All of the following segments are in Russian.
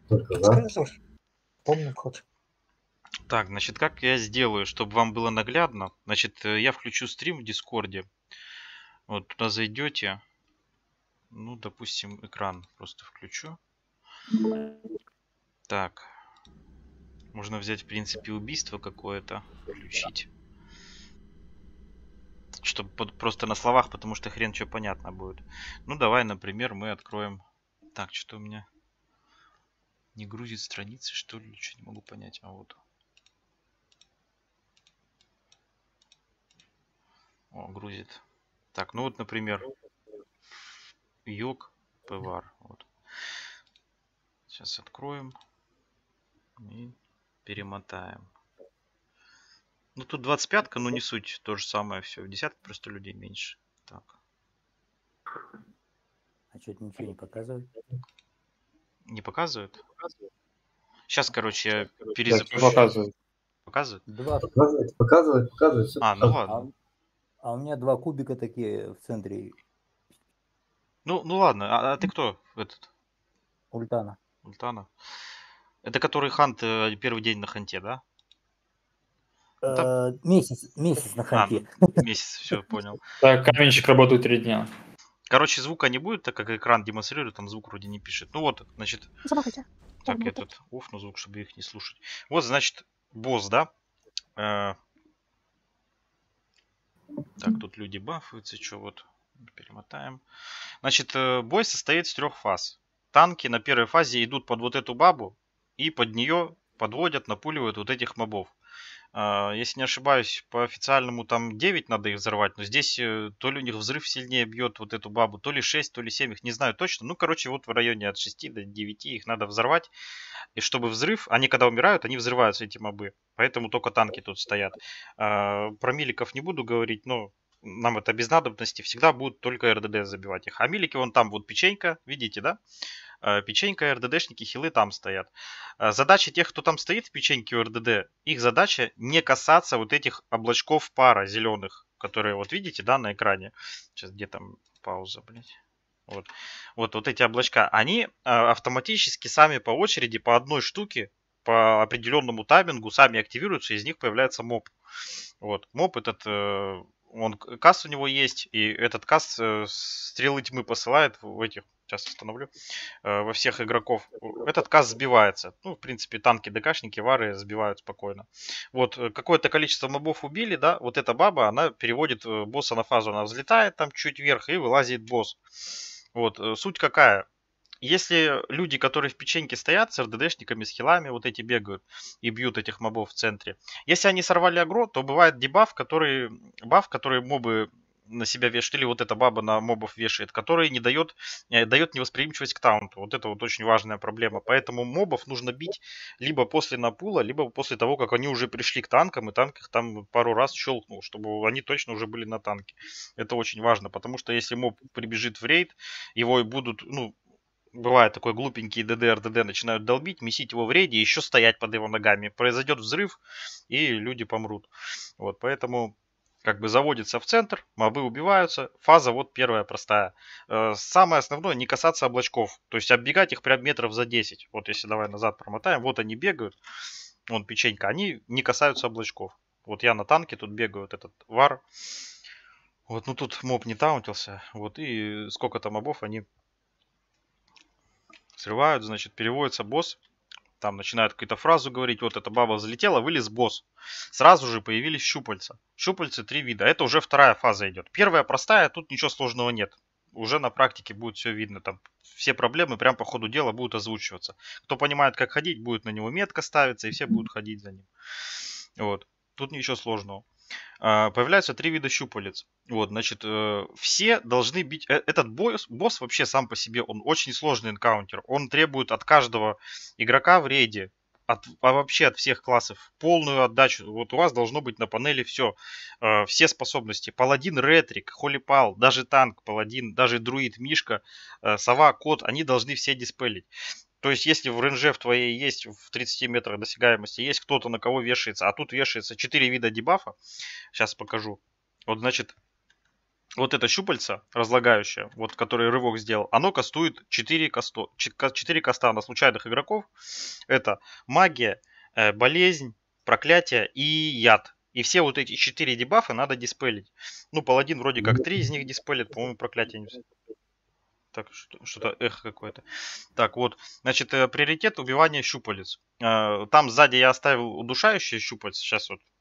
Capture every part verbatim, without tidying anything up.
Только за. Помню ход. Так, значит, как я сделаю, чтобы вам было наглядно? Значит, э, я включу стрим в Дискорде. Вот туда зайдете. Ну, допустим, экран просто включу. Так. Можно взять, в принципе, убийство какое-то. Включить. Чтобы под- просто на словах, потому что хрен что понятно будет. Ну, давай, например, мы откроем... Так, что у меня... Не грузит страницы, что ли? Ничего не могу понять. А вот. О, грузит. Так, ну вот, например, йог, пивар. Вот. Сейчас откроем и перемотаем. Ну тут двадцать пятка, но не суть. То же самое все. В десятке просто людей меньше. Так. А что-то ничего не показывает. Не показывает? Сейчас, короче, я Да, перезапущу. показывает. Показывает? Два. Показывает, показывает, показывает. Все А, ну ладно. А, а у меня два кубика такие в центре Ну, ну ладно. А, а ты кто? Этот? ультана. Ультана. Это который хант э, первый день на ханте, да? Ну, там- Э, месяц, месяц на А, ханте. ну, месяц, все, понял. Так, каменщик работает три дня. Короче, звука не будет, так как экран демонстрирует, там звук вроде не пишет. Ну вот, значит, Забагайте. так, я тут офну звук, чтобы их не слушать. Вот, значит, босс, да? Э, Так, тут люди бафаются, что вот, перемотаем. Значит, э, бой состоит из трех фаз. Танки на первой фазе идут под вот эту бабу и под нее подводят, напуливают вот этих мобов. А, Если не ошибаюсь, по официальному там девять надо их взорвать, но здесь э, то ли у них взрыв сильнее бьет вот эту бабу, то ли шесть, то ли семь, их не знаю точно. Ну, короче, вот в районе от шести до девяти их надо взорвать. И чтобы взрыв, они когда умирают, они взрываются, эти мобы. Поэтому только танки тут стоят. А, Про миликов не буду говорить, но нам это без надобности. Всегда будут только эр дэ дэ забивать их. А милики вон там вот печенька, видите, да? А, Печенька, эр дэ дэшники, хилы там стоят. А, Задача тех, кто там стоит в печеньке у эр дэ дэ, их задача не касаться вот этих облачков пара зеленых, которые вот видите, да, на экране. Сейчас где там пауза, блядь. Вот. Вот, вот эти облачка, они а, автоматически сами по очереди, по одной штуке, по определенному таймингу сами активируются, из них появляется моб. Вот. Моб этот, э, он, каст у него есть, и этот каст э, стрелы тьмы посылает в этих, сейчас остановлю, э, во всех игроков. Этот каст сбивается. Ну, в принципе, танки, ДКшники, вары сбивают спокойно. Вот, э, какое-то количество мобов убили, да, вот эта баба, она переводит э, босса на фазу, она взлетает там чуть вверх и вылазит босс. Вот, э, суть какая? Если люди, которые в печеньке стоят с эр дэ дэшниками, с хилами, вот эти бегают и бьют этих мобов в центре. Если они сорвали агро, то бывает дебаф, который, баф, который мобы на себя вешают, или вот эта баба на мобов вешает, который не дает, э, дает невосприимчивость к таунту. Вот это вот очень важная проблема. Поэтому мобов нужно бить либо после напула, либо после того, как они уже пришли к танкам, и танк их там пару раз щелкнул, чтобы они точно уже были на танке. Это очень важно, потому что если моб прибежит в рейд, его и будут, ну, бывает такой глупенький ДД, эр дэ дэ начинают долбить, месить его в рейде и еще стоять под его ногами. Произойдет взрыв, и люди помрут. Вот, поэтому как бы заводится в центр, мобы убиваются. Фаза вот первая простая. Э, Самое основное не касаться облачков. То есть оббегать их прям метров за десять. Вот если давай назад промотаем, вот они бегают. Вон печенька, они не касаются облачков. Вот я на танке тут бегаю, вот этот вар. Вот, ну тут моб не таунтился. Вот, и сколько там мобов они срывают, значит, переводится босс, там начинают какую-то фразу говорить, вот эта баба взлетела, вылез босс. Сразу же появились щупальца. Щупальцы три вида, это уже вторая фаза идет. Первая простая, тут ничего сложного нет. Уже на практике будет все видно, там все проблемы прям по ходу дела будут озвучиваться. Кто понимает, как ходить, будет на него метка ставиться, и все будут ходить за ним. Вот, тут ничего сложного. А, Появляются три вида щупалец. Вот, значит, э, все должны бить... э, Этот босс, босс вообще сам по себе, он очень сложный энкаунтер. Он требует от каждого игрока в рейде, от, а вообще от всех классов, полную отдачу. Вот у вас должно быть на панели все. Э, все способности. Паладин, ретрик, холипал, даже танк, паладин, даже друид, мишка, э, сова, кот, они должны все диспелить. То есть, если в рейнже в твоей есть, в тридцати метрах досягаемости, есть кто-то, на кого вешается, а тут вешается четыре вида дебафа, сейчас покажу. Вот, значит, вот это щупальце разлагающее, вот который рывок сделал, оно кастует четыре, касто, четыре каста на случайных игроков. Это магия, э, болезнь, проклятие и яд. И все вот эти четыре дебафа надо диспелить. Ну, паладин вроде как три из них диспелит, по-моему, проклятие не... Так, что- что-то эхо какое-то. Так, вот, значит, э, приоритет убивания щупалец. Э, Там сзади я оставил удушающее щупальце. Сейчас вот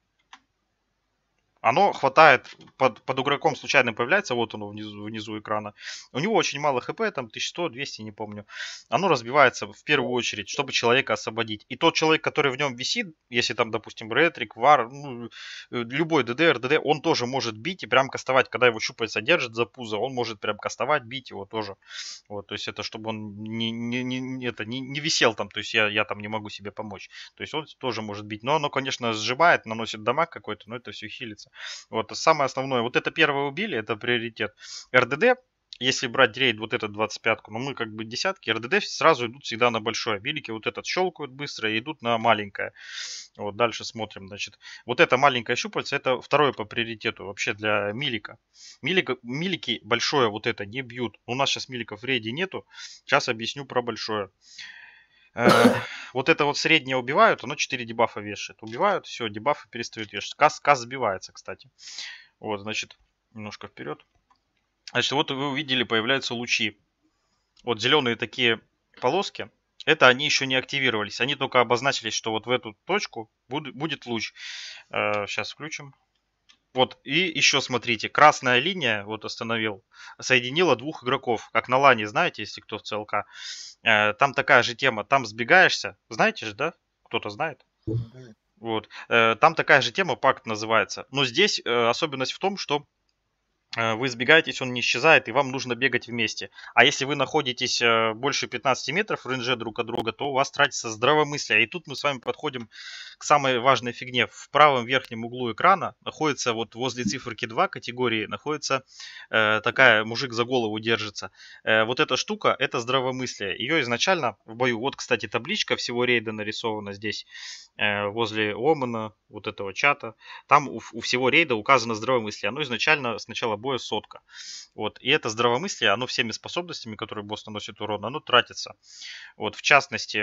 оно хватает, под, под игроком случайно появляется, вот оно внизу, внизу экрана. У него очень мало хп, там тысяча сто двести, не помню. Оно разбивается в первую очередь, чтобы человека освободить. И тот человек, который в нем висит, если там, допустим, ретрик, вар, ну, э, любой ДД, РДД, он тоже может бить и прям кастовать, когда его щупальца держит за пузо, он может прям кастовать, бить его тоже. Вот, то есть это чтобы он не, не, не, это, не, не висел там, то есть я, я там не могу себе помочь. То есть он тоже может бить. Но оно, конечно, сжимает, наносит дамаг какой-то, но это все хилится. Вот, самое основное. Вот это первое убили, это приоритет. РДД, если брать рейд вот этот двадцать пятку, ну мы как бы десятки, РДД сразу идут всегда на большое. Милики вот этот щелкают быстро и идут на маленькое. Вот дальше смотрим, значит. Вот это маленькое щупальце, это второе по приоритету вообще для милика. Милика, милики большое вот это не бьют. У нас сейчас миликов в рейде нету. Сейчас объясню про большое. Э, вот это вот среднее убивают, оно четыре дебафа вешает. Убивают, все, дебафы перестают вешать. Кас, кас сбивается, кстати. Вот, значит, немножко вперед. Значит, вот вы увидели, появляются лучи. Вот зеленые такие полоски. Это они еще не активировались. Они только обозначились, что вот в эту точку будет, будет луч. Э, сейчас включим. Вот, и еще смотрите, красная линия, вот остановил, соединила двух игроков, как на лане, знаете, если кто в ЦЛК. Э, там такая же тема, там сбегаешься, знаете же, да? Кто-то знает? Вот, э, там такая же тема, пакт называется. Но здесь э, особенность в том, что э, вы сбегаетесь, он не исчезает, и вам нужно бегать вместе. А если вы находитесь э, больше пятнадцати метров в рейнже друг от друга, то у вас тратится здравомыслие. И тут мы с вами подходим к самой важной фигне. В правом верхнем углу экрана находится, вот возле циферки два категории, находится э, такая, мужик за голову держится. Э, вот эта штука, это здравомыслие. Ее изначально в бою, вот, кстати, табличка всего рейда нарисована здесь, э, возле Омана, вот этого чата. Там у, у всего рейда указано здравомыслие. Оно изначально с начала боя сотка. Вот. И это здравомыслие, оно всеми способностями, которые босс наносит урон, оно тратится. Вот. В частности,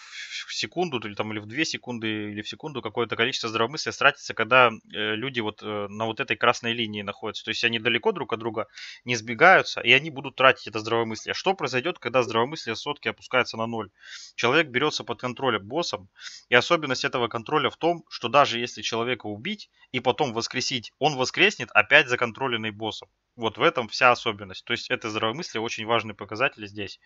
в секунду или, там, или в две секунды, или в секунду какое-то количество здравомыслия тратится, когда э, люди вот э, на вот этой красной линии находятся. То есть они далеко друг от друга не сбегаются, и они будут тратить это здравомыслие. Что произойдет, когда здравомыслие сотки опускается на ноль? Человек берется под контролем боссом, и особенность этого контроля в том, что даже если человека убить и потом воскресить, он воскреснет опять законтроленный боссом. Вот в этом вся особенность. То есть это здравомыслие очень важный показатель здесь.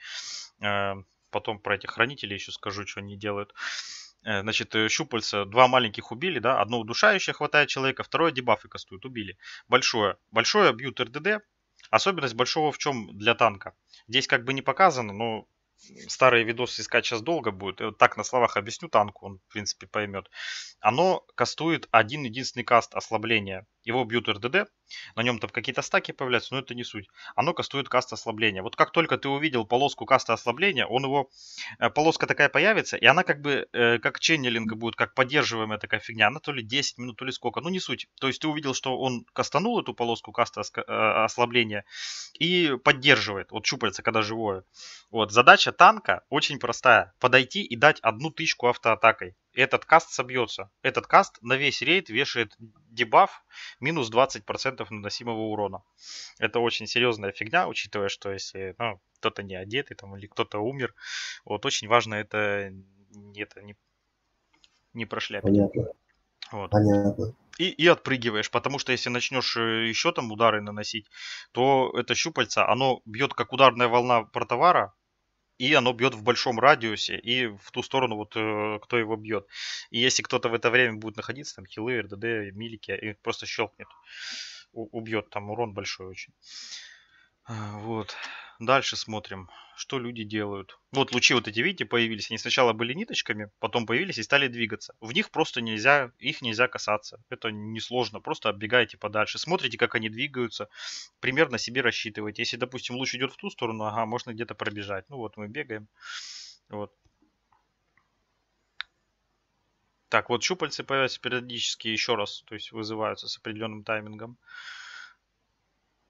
Э, Потом про этих хранителей еще скажу, что они делают. Э, Значит, э, щупальца, два маленьких убили, да, одно удушающее хватает человека, второе дебафы кастует, убили. Большое. Большое бьют РДД. Особенность большого в чем для танка? Здесь как бы не показано, но старые видосы искать сейчас долго будет. Я вот так на словах объясню танку, он в принципе поймет. Оно кастует один единственный каст ослабления. Его бьют РДД, на нем там какие-то стаки появляются, но это не суть. Оно кастует каст ослабления. Вот как только ты увидел полоску каста ослабления, он его, э, полоска такая появится, и она как бы, э, как ченнелинг будет, как поддерживаемая такая фигня. Она то ли десять минут, то ли сколько, ну не суть. То есть ты увидел, что он кастанул эту полоску каста оска- э, ослабления и поддерживает. Вот щупальце, когда живое. Вот, задача танка очень простая. Подойти и дать одну тычку автоатакой. Этот каст собьется. Этот каст на весь рейд вешает дебаф минус двадцать процентов наносимого урона. Это очень серьезная фигня, учитывая, что если ну, кто-то не одетый там, или кто-то умер, вот очень важно это, это не, не прошляпить. Понятно. Вот. Понятно. И, и отпрыгиваешь, потому что если начнешь э, еще там удары наносить, то это щупальце, оно бьет как ударная волна протовара, и оно бьет в большом радиусе и в ту сторону, вот э, кто его бьет. И если кто-то в это время будет находиться, там хилы, РДД, милики, и просто щелкнет, у- убьет, там урон большой очень. А, Вот. Дальше смотрим, что люди делают. Вот лучи вот эти, видите, появились. Они сначала были ниточками, потом появились и стали двигаться. В них просто нельзя, их нельзя касаться. Это несложно. Просто оббегаете подальше. Смотрите, как они двигаются. Примерно себе рассчитываете. Если, допустим, луч идет в ту сторону, ага, можно где-то пробежать. Ну вот мы бегаем. Вот. Так, вот щупальцы появляются периодически еще раз. То есть вызываются с определенным таймингом.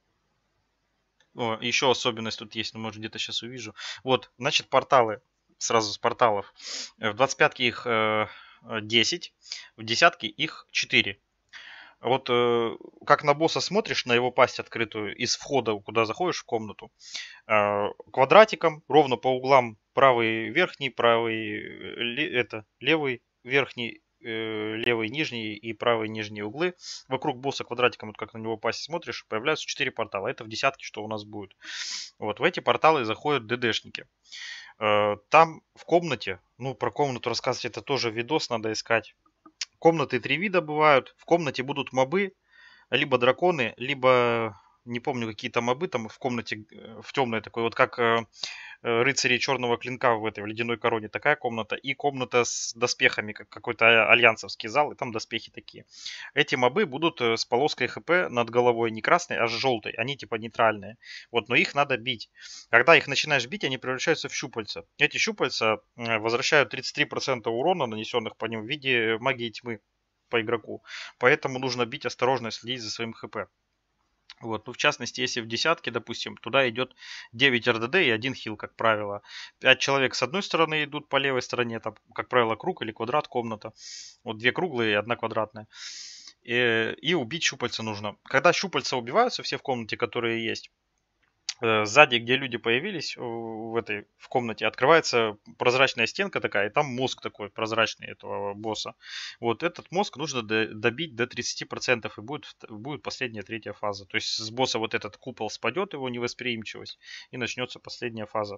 О, еще особенность тут есть, ну, может, где-то сейчас увижу. Вот, значит, порталы. Сразу с порталов. Э, В двадцать пятке их э, э, десять, в десятке их четыре. Вот э, как на босса смотришь, на его пасть открытую, из входа, куда заходишь в комнату, э, квадратиком, ровно по углам правый верхний, правый э, ле- это, левый верхний, э, левый нижний и правый нижние углы. Вокруг босса квадратиком, вот как на него пасть смотришь, появляются четыре портала. Это в десятке, что у нас будет. Вот в эти порталы заходят ДДшники. Э, Там в комнате, ну про комнату рассказывать это тоже видос надо искать. Комнаты три вида бывают. В комнате будут мобы, либо драконы, либо не помню какие-то мобы там в комнате, э, в темной такой, вот как э, э, рыцари черного клинка в этой в ледяной короне, такая комната, и комната с доспехами, как какой-то а- альянсовский зал, и там доспехи такие. Эти мобы будут э, с полоской хп над головой не красной, а желтой, они типа нейтральные. Вот, но их надо бить. Когда их начинаешь бить, они превращаются в щупальца. Эти щупальца э, возвращают тридцать три процента урона, нанесенных по ним в виде магии тьмы по игроку. Поэтому нужно бить осторожно, следить за своим хп. Вот, ну, в частности, если в десятке, допустим, туда идет девять эр дэ дэ и один хил, как правило. пять человек с одной стороны идут по левой стороне, там, как правило, круг или квадрат комната. Вот две круглые и одна квадратная. И, и убить щупальца нужно. Когда щупальца убиваются, все в комнате, которые есть, э, сзади, где люди появились, э, в этой в комнате, открывается прозрачная стенка такая, и там мозг такой прозрачный этого босса. Вот этот мозг нужно до- добить до тридцати процентов, и будет, вт- будет последняя третья фаза. То есть с босса вот этот купол спадет, его невосприимчивость, и начнется последняя фаза.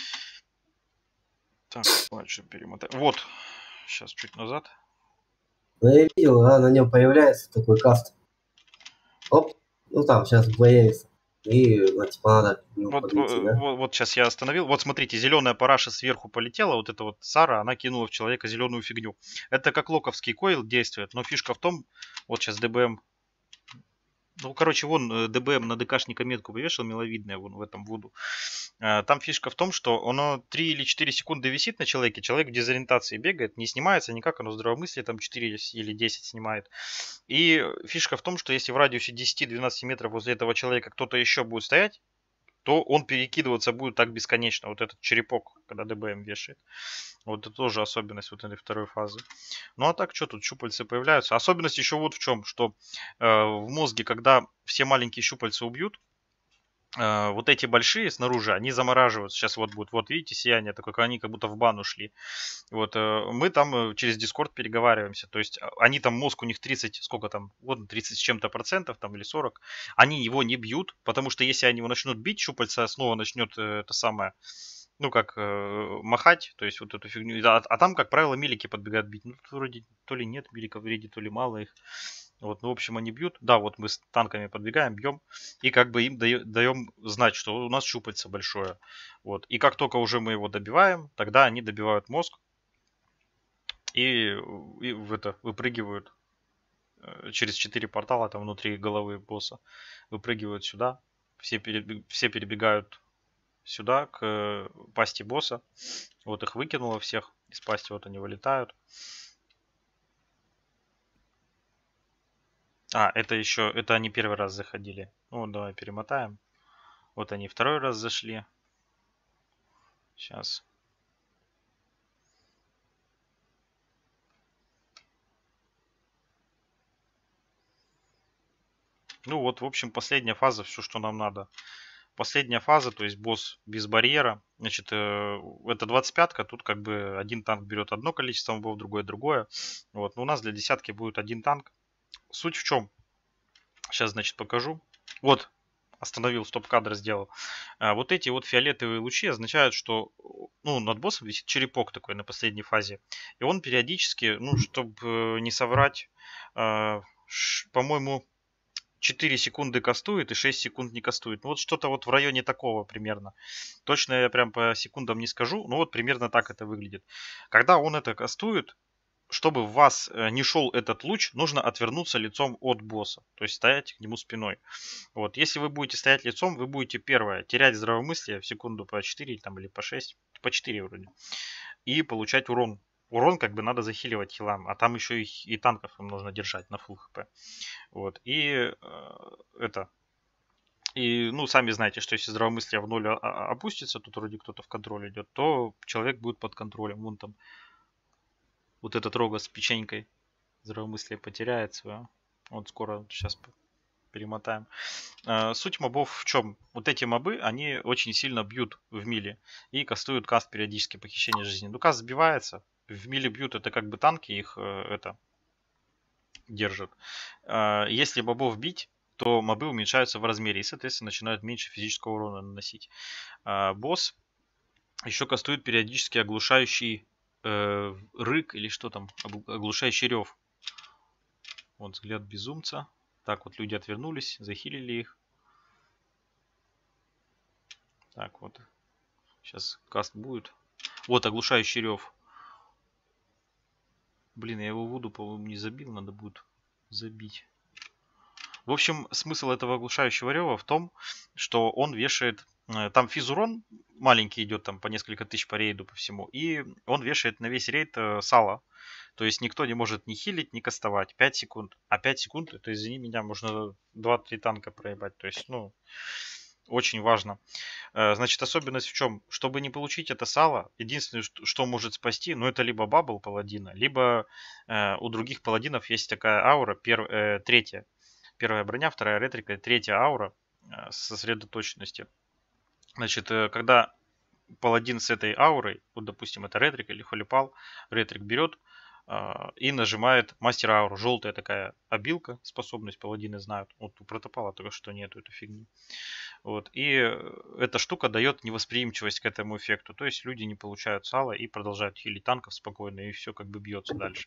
Так, дальше перемотаем. Вот, сейчас чуть назад. Ну, я видел, а на нем появляется такой каст. Оп, ну там сейчас появится. И ну, типа надо к нему Вот, подойти, э, да? вот, вот сейчас я остановил. Вот смотрите, зеленая параша сверху полетела. Вот эта вот Сара, она кинула в человека зеленую фигню. Это как локовский койл действует. Но фишка в том, вот сейчас дэ бэ эм. Ну, короче, вон э, дэ бэ эм на ДКшника метку повешал, миловидная вон в этом вуду. Э, Там фишка в том, что оно три или четыре секунды висит на человеке, человек в дезориентации бегает, не снимается никак, оно здравомыслие там четыре или десять снимает. И фишка в том, что если в радиусе десяти-двенадцати метров возле этого человека кто-то еще будет стоять, то он перекидываться будет так бесконечно. Вот этот черепок, когда дэ бэ эм вешает. Вот это тоже особенность вот этой второй фазы. Ну а так, что тут, щупальца появляются. Особенность еще вот в чем, что э, в мозге, когда все маленькие щупальца убьют, э, вот эти большие снаружи, они замораживаются. Сейчас вот будет, вот видите, сияние такое, как они как будто в бану шли. Вот э, мы там э, через Discord переговариваемся. То есть а, они там, мозг у них тридцать, сколько там, вот тридцать с чем-то процентов там или сорок. Они его не бьют, потому что если они его начнут бить, щупальца снова начнет э, это самое, ну как э, махать, то есть вот эту фигню. А, а там, как правило, милики подбегают бить. Ну тут вроде то ли нет миликов вреде, то ли мало их. Вот, ну, в общем, они бьют. Да, вот мы с танками подбегаем, бьем. И как бы им дае- даем знать, что у нас щупальце большое. Вот. И как только уже мы его добиваем, тогда они добивают мозг и, и в это выпрыгивают э, через четыре портала там внутри головы босса. Выпрыгивают сюда. Все, перебег- все перебегают сюда, к э, пасти босса. Вот их выкинуло всех из пасти, вот они вылетают. А, это еще, это они первый раз заходили. Ну, давай перемотаем. Вот они второй раз зашли. Сейчас. Ну вот, в общем, последняя фаза, все, что нам надо. Последняя фаза, то есть босс без барьера. Значит, э, это двадцать пятка, тут как бы один танк берет одно количество мобов, другое другое. Вот, но у нас для десятки будет один танк. Суть в чем? Сейчас, значит, покажу. Вот, остановил, стоп-кадр сделал. А, вот эти вот фиолетовые лучи означают, что ну, над боссом висит черепок такой на последней фазе. И он периодически, ну, чтобы не соврать, э, ш- по-моему, четыре секунды кастует и шесть секунд не кастует. Ну, вот что-то вот в районе такого примерно. Точно я прям по секундам не скажу, но вот примерно так это выглядит. Когда он это кастует, чтобы в вас э, не шел этот луч, нужно отвернуться лицом от босса. То есть стоять к нему спиной. Вот. Если вы будете стоять лицом, вы будете, первое, терять здравомыслие в секунду по четыре там, или по шесть. По четыре вроде. И получать урон. Урон как бы надо захиливать хилам. А там еще и, и танков им нужно держать на фулл хп. Вот. И э, это... И, ну, сами знаете, что если здравомыслие в ноль а- а- опустится, тут вроде кто-то в контроль идет, то человек будет под контролем. Вон там вот этот рога с печенькой здравомыслие потеряет свое. Вот скоро сейчас перемотаем. А, Суть мобов в чем? Вот эти мобы, они очень сильно бьют в миле и кастуют каст периодически похищение жизни. Ну, каст сбивается, в миле бьют, это как бы танки их э, это держат. А, Если мобов бить, то мобы уменьшаются в размере и, соответственно, начинают меньше физического урона наносить. А, Босс еще кастует периодически оглушающий э, рык или что там, обл- оглушающий рев. Вот взгляд безумца. Так, вот люди отвернулись, захилили их. Так, вот. Сейчас каст будет. Вот оглушающий рев. Блин, я его вуду, по-моему, не забил, надо будет забить. В общем, смысл этого оглушающего рева в том, что он вешает... э, Там физурон маленький идет, там по несколько тысяч по рейду, по всему. И он вешает на весь рейд э, сало. То есть никто не может ни хилить, ни кастовать. пять секунд. А пять секунд, это, извини меня, можно два-три танка проебать. То есть, ну, очень важно. Э, Значит, особенность в чем? Чтобы не получить это сало, единственное, что, что может спасти, ну, это либо бабл паладина, либо э, у других паладинов есть такая аура, пер, э, третья. Первая броня, вторая ретрика, третья аура э, сосредоточенности. Значит, э, когда паладин с этой аурой, вот, допустим, это ретрик или холипал, ретрик берет э, и нажимает мастер ауру. Желтая такая обилка, способность, паладины знают. Вот у протопала только что нету этой фигни. Вот. И эта штука дает невосприимчивость к этому эффекту. То есть люди не получают сало и продолжают хилить танков спокойно, и все как бы бьется дальше.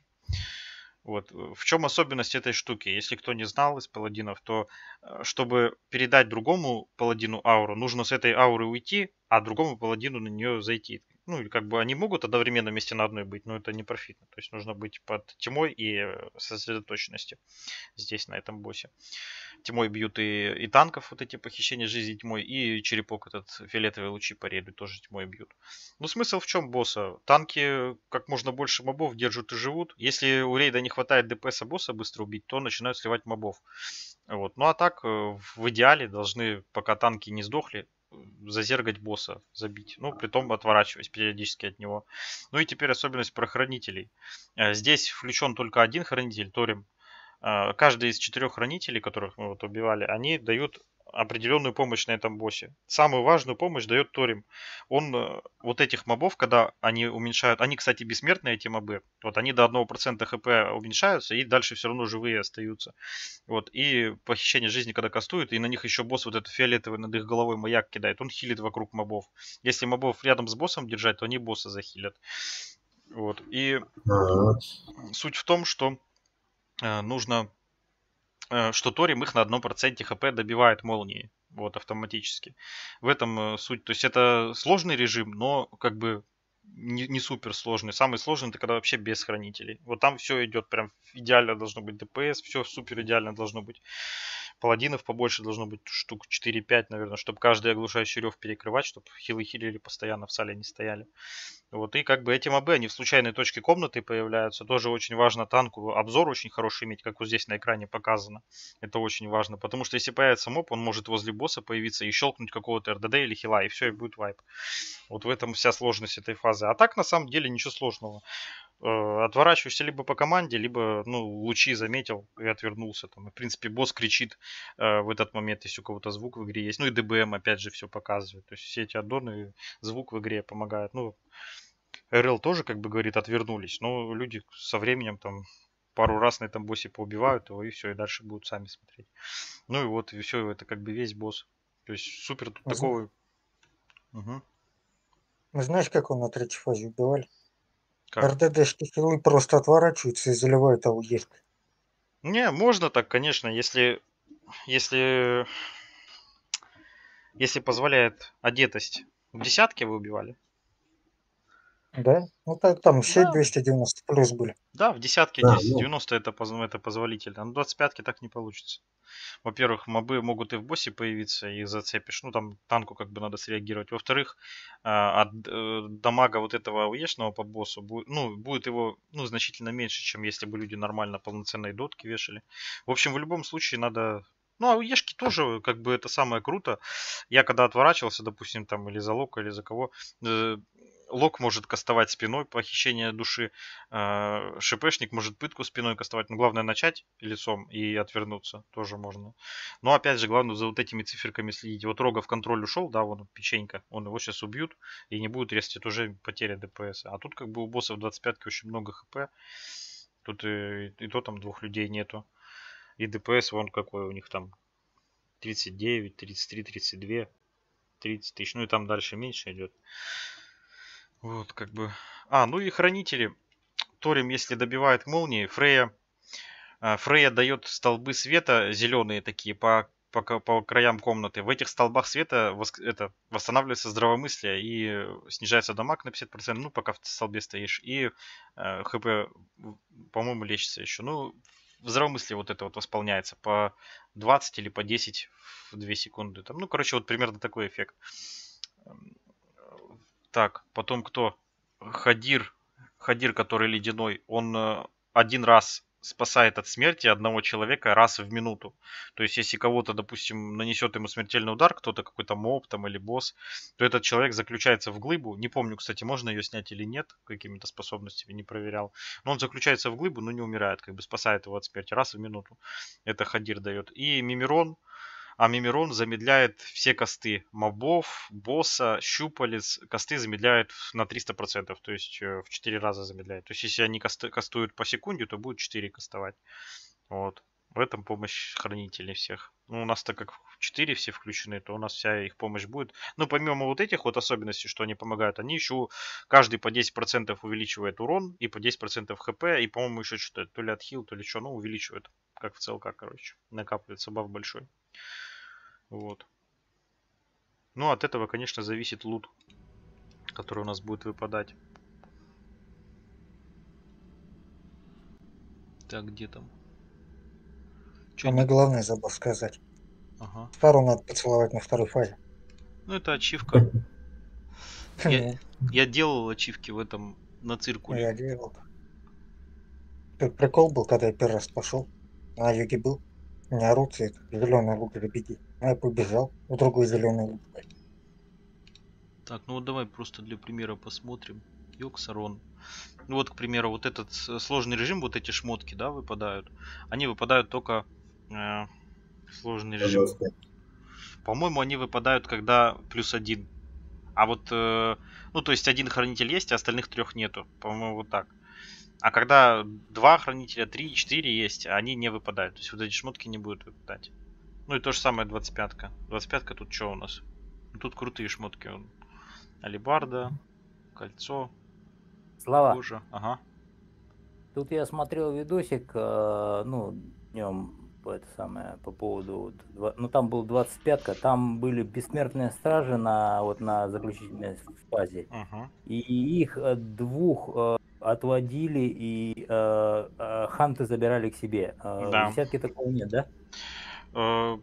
Вот. В чем особенность этой штуки? Если кто не знал из паладинов, то э, чтобы передать другому паладину ауру, нужно с этой ауры уйти, а другому паладину на нее зайти. Ну, или как бы они могут одновременно вместе на одной быть, но это не профитно. То есть нужно быть под тьмой и э, сосредоточенностью здесь, на этом боссе. Тьмой бьют и, и танков, вот эти похищения жизни тьмой, и черепок этот, фиолетовые лучи по рейду тоже тьмой бьют. Ну, смысл в чем босса? Танки как можно больше мобов держат и живут. Если у рейда не хватает ДПСа босса быстро убить, то начинают сливать мобов. Вот. Ну а так, э, в идеале должны, пока танки не сдохли, э, зазергать босса, забить. Ну, притом отворачиваясь периодически от него. Ну и теперь особенность про хранителей. Э, Здесь включен только один хранитель, Торим. А, Каждый из четырех хранителей, которых мы вот убивали, они дают определенную помощь на этом боссе. Самую важную помощь дает Торим. Он э, вот этих мобов, когда они уменьшают... Они, кстати, бессмертные, эти мобы. Вот они до одного процента хп уменьшаются и дальше все равно живые остаются. Вот. И похищение жизни, когда кастуют, и на них еще босс вот этот фиолетовый над их головой маяк кидает. Он хилит вокруг мобов. Если мобов рядом с боссом держать, то они босса захилят. Вот. И Ага. суть в том, что э, нужно э, что Торим их на одном проценте хп добивает молнией. Вот, автоматически. В этом э, суть. То есть это сложный режим, но как бы не, не супер сложный. Самый сложный это когда вообще без хранителей. Вот там все идет прям идеально должно быть ДПС, все супер идеально должно быть. Паладинов побольше должно быть штук четыре-пять, наверное, чтобы каждый оглушающий рев перекрывать, чтобы хилы хилили постоянно в сале не стояли. Вот, и как бы эти мобы, они в случайной точке комнаты появляются. Тоже очень важно танку обзор очень хороший иметь, как вот здесь на экране показано. Это очень важно, потому что если появится моб, он может возле босса появиться и щелкнуть какого-то РДД или хила, и все, и будет вайп. Вот в этом вся сложность этой фазы. А так, на самом деле, ничего сложного. Э, Отворачиваешься либо по команде, либо, ну, лучи заметил и отвернулся. Там, и, в принципе, босс кричит э, в этот момент, если у кого-то звук в игре есть. Ну и ДБМ, опять же, все показывает. То есть все эти аддоны, звук в игре помогает. Ну, РЛ тоже, как бы говорит, отвернулись. Но люди со временем там пару раз на этом боссе поубивают его, и все, и дальше будут сами смотреть. Ну и вот, и все, это как бы весь босс. То есть супер тут А зна- такого... Мгм. Ну, знаешь, как он на третьей фазе убивали? Как? РДДшки хилы просто отворачиваются и заливают АУЕ. Не, можно так, конечно, если... Если... Если позволяет одетость. В десятке вы убивали? Да? Ну, так там все Да, двести девяносто плюс были. да, в десятке Да, десять ну, девяносто это, поз- это позволительно. На двадцать пятке так не получится. Во-первых, мобы могут и в боссе появиться, и их зацепишь. Ну, там танку как бы надо среагировать. Во-вторых, а, от э, дамага вот этого ауешного по боссу будет, ну, будет его ну, значительно меньше, чем если бы люди нормально полноценные дотки вешали. В общем, в любом случае надо Ну, а у Ешки тоже, как бы, это самое круто. Я когда отворачивался, допустим, там, или за Лока, или за кого, э, Лок может кастовать спиной похищение души, э, ШПшник может пытку спиной кастовать. Но главное начать лицом и отвернуться тоже можно. Но опять же, главное за вот этими циферками следить. Вот Рога в контроль ушел, да, вон печенька. Он его сейчас убьют и не будет резать, это уже потеря ДПС. А тут как бы у боссов двадцать пятки очень много хп. Тут и, и то там двух людей нету. И ДПС вон какой у них там. тридцать девять, тридцать три, тридцать два, тридцать тысяч. Ну и там дальше меньше идет. Вот, как бы. А, ну и хранители. Торим, если добивает молнии, Фрея, э, Фрея дает столбы света зеленые такие по, по, по краям комнаты. В этих столбах света воск, это, восстанавливается здравомыслие и снижается дамаг на пятьдесят процентов, ну, пока в столбе стоишь. И э, хп, по-моему, лечится еще. Ну, в здравомыслие вот это вот восполняется по двадцать или по десять в две секунды. Там, ну, короче, вот примерно такой эффект. Так, потом кто? Хадир. Хадир, который ледяной, он э, один раз спасает от смерти одного человека раз в минуту. То есть, если кого-то, допустим, нанесет ему смертельный удар, кто-то какой-то моб там или босс, то этот человек заключается в глыбу. Не помню, кстати, можно ее снять или нет, какими-то способностями, не проверял. Но он заключается в глыбу, но не умирает, как бы спасает его от смерти раз в минуту. Это Хадир дает. И Мимирон. А Мимирон замедляет все косты мобов, босса, щупалец. Косты замедляет на триста процентов, то есть в четыре раза замедляет. То есть если они касты, кастуют по секунде, то будет четыре кастовать. Вот. В этом помощь хранителей всех. Ну, у нас так как четыре все включены, то у нас вся их помощь будет. Ну, помимо вот этих вот особенностей, что они помогают, они еще каждый по десять процентов увеличивает урон и по десять процентов хп. И, по-моему, еще что-то, то ли отхил, то ли что, ну, увеличивает. Как в ЦЛК, короче. Накапливается баф большой. Вот. Ну, от этого, конечно, зависит лут, который у нас будет выпадать. Так, где там? Чё Самое не- главное забыл сказать. Ага. Стару надо поцеловать на второй фазе. Ну, это ачивка. Я, Ну, я делал ачивки в этом, на циркуле. я делал. Тут прикол был, когда я первый раз пошел. На юге был. У меня орут цвет. Зеленый лук, беги. А я побежал. В другой зеленый лук. Так, ну вот давай просто для примера посмотрим. Йоксарон. Ну вот, к примеру, вот этот с- сложный режим, вот эти шмотки, да, выпадают. Они выпадают только э, сложный режим. По-моему, они выпадают, когда плюс один. А вот, э, ну то есть один хранитель есть, а остальных трех нету. По-моему, вот так. А когда два хранителя, три, четыре есть, они не выпадают. То есть вот эти шмотки не будут выпадать. Ну и то же самое двадцать пятка. двадцать пятка тут что у нас? Ну, тут крутые шмотки. Он. Алибарда, кольцо, Слава, кожа. Ага. тут я смотрел видосик, э, ну, днем по это самое, по поводу, вот, два- ну, там был двадцать пятка, там были бессмертные стражи на, вот, на заключительной фазе, Угу. и их э, двух э, отводили, и э, э, ханты забирали к себе. Э, Да. В десятке такого нет, да? Э,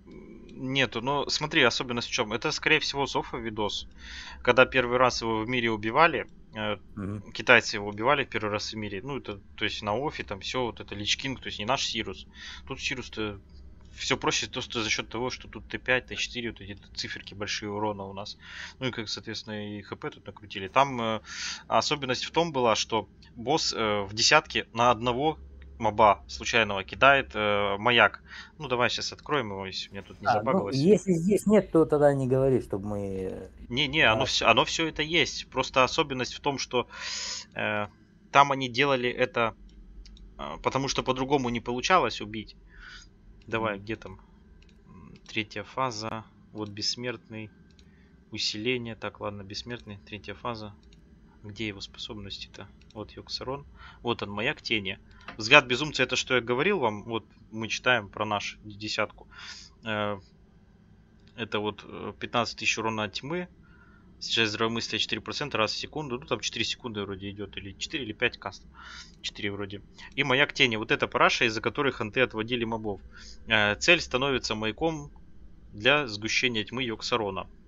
Нету, но смотри, особенность в чем. Это, скорее всего, Софа видос. Когда первый раз его в мире убивали, э, Мгм. китайцы его убивали первый раз в мире. Ну, это, то есть на Офе, там все, вот это Лич Кинг, то есть не наш Сирус. Тут Сирус-то все проще просто за счет того, что тут Т пять, Т четыре, вот эти циферки большие урона у нас. Ну и как, соответственно, и ХП тут накрутили. Там э, особенность в том была, что босс э, в десятке на одного моба случайного кидает э, маяк. Ну давай сейчас откроем его, если у меня тут не А, ну, забагалось. если здесь нет, то тогда не говори, чтобы мы... Не-не, оно А. все, оно все это есть. Просто особенность в том, что э, там они делали это, э, потому что по-другому не получалось убить. Давай, Мгм. где там? М, Третья фаза. Вот бессмертный. Усиление. Так, ладно, бессмертный. Третья фаза. Где его способности-то? Вот Йоксарон. Вот он, маяк тени. Взгляд безумца, это что я говорил вам. Вот мы читаем про нашу десятку. Э, Это вот э, пятнадцать тысяч урона от тьмы. Сейчас здравомыслие четыре процента раз в секунду. Ну там четыре секунды вроде идет. Или четыре, или пять каст. четыре вроде. И маяк тени. Вот это параша, из-за которой ханты отводили мобов. Э, Цель становится маяком для сгущения тьмы Йоксарона.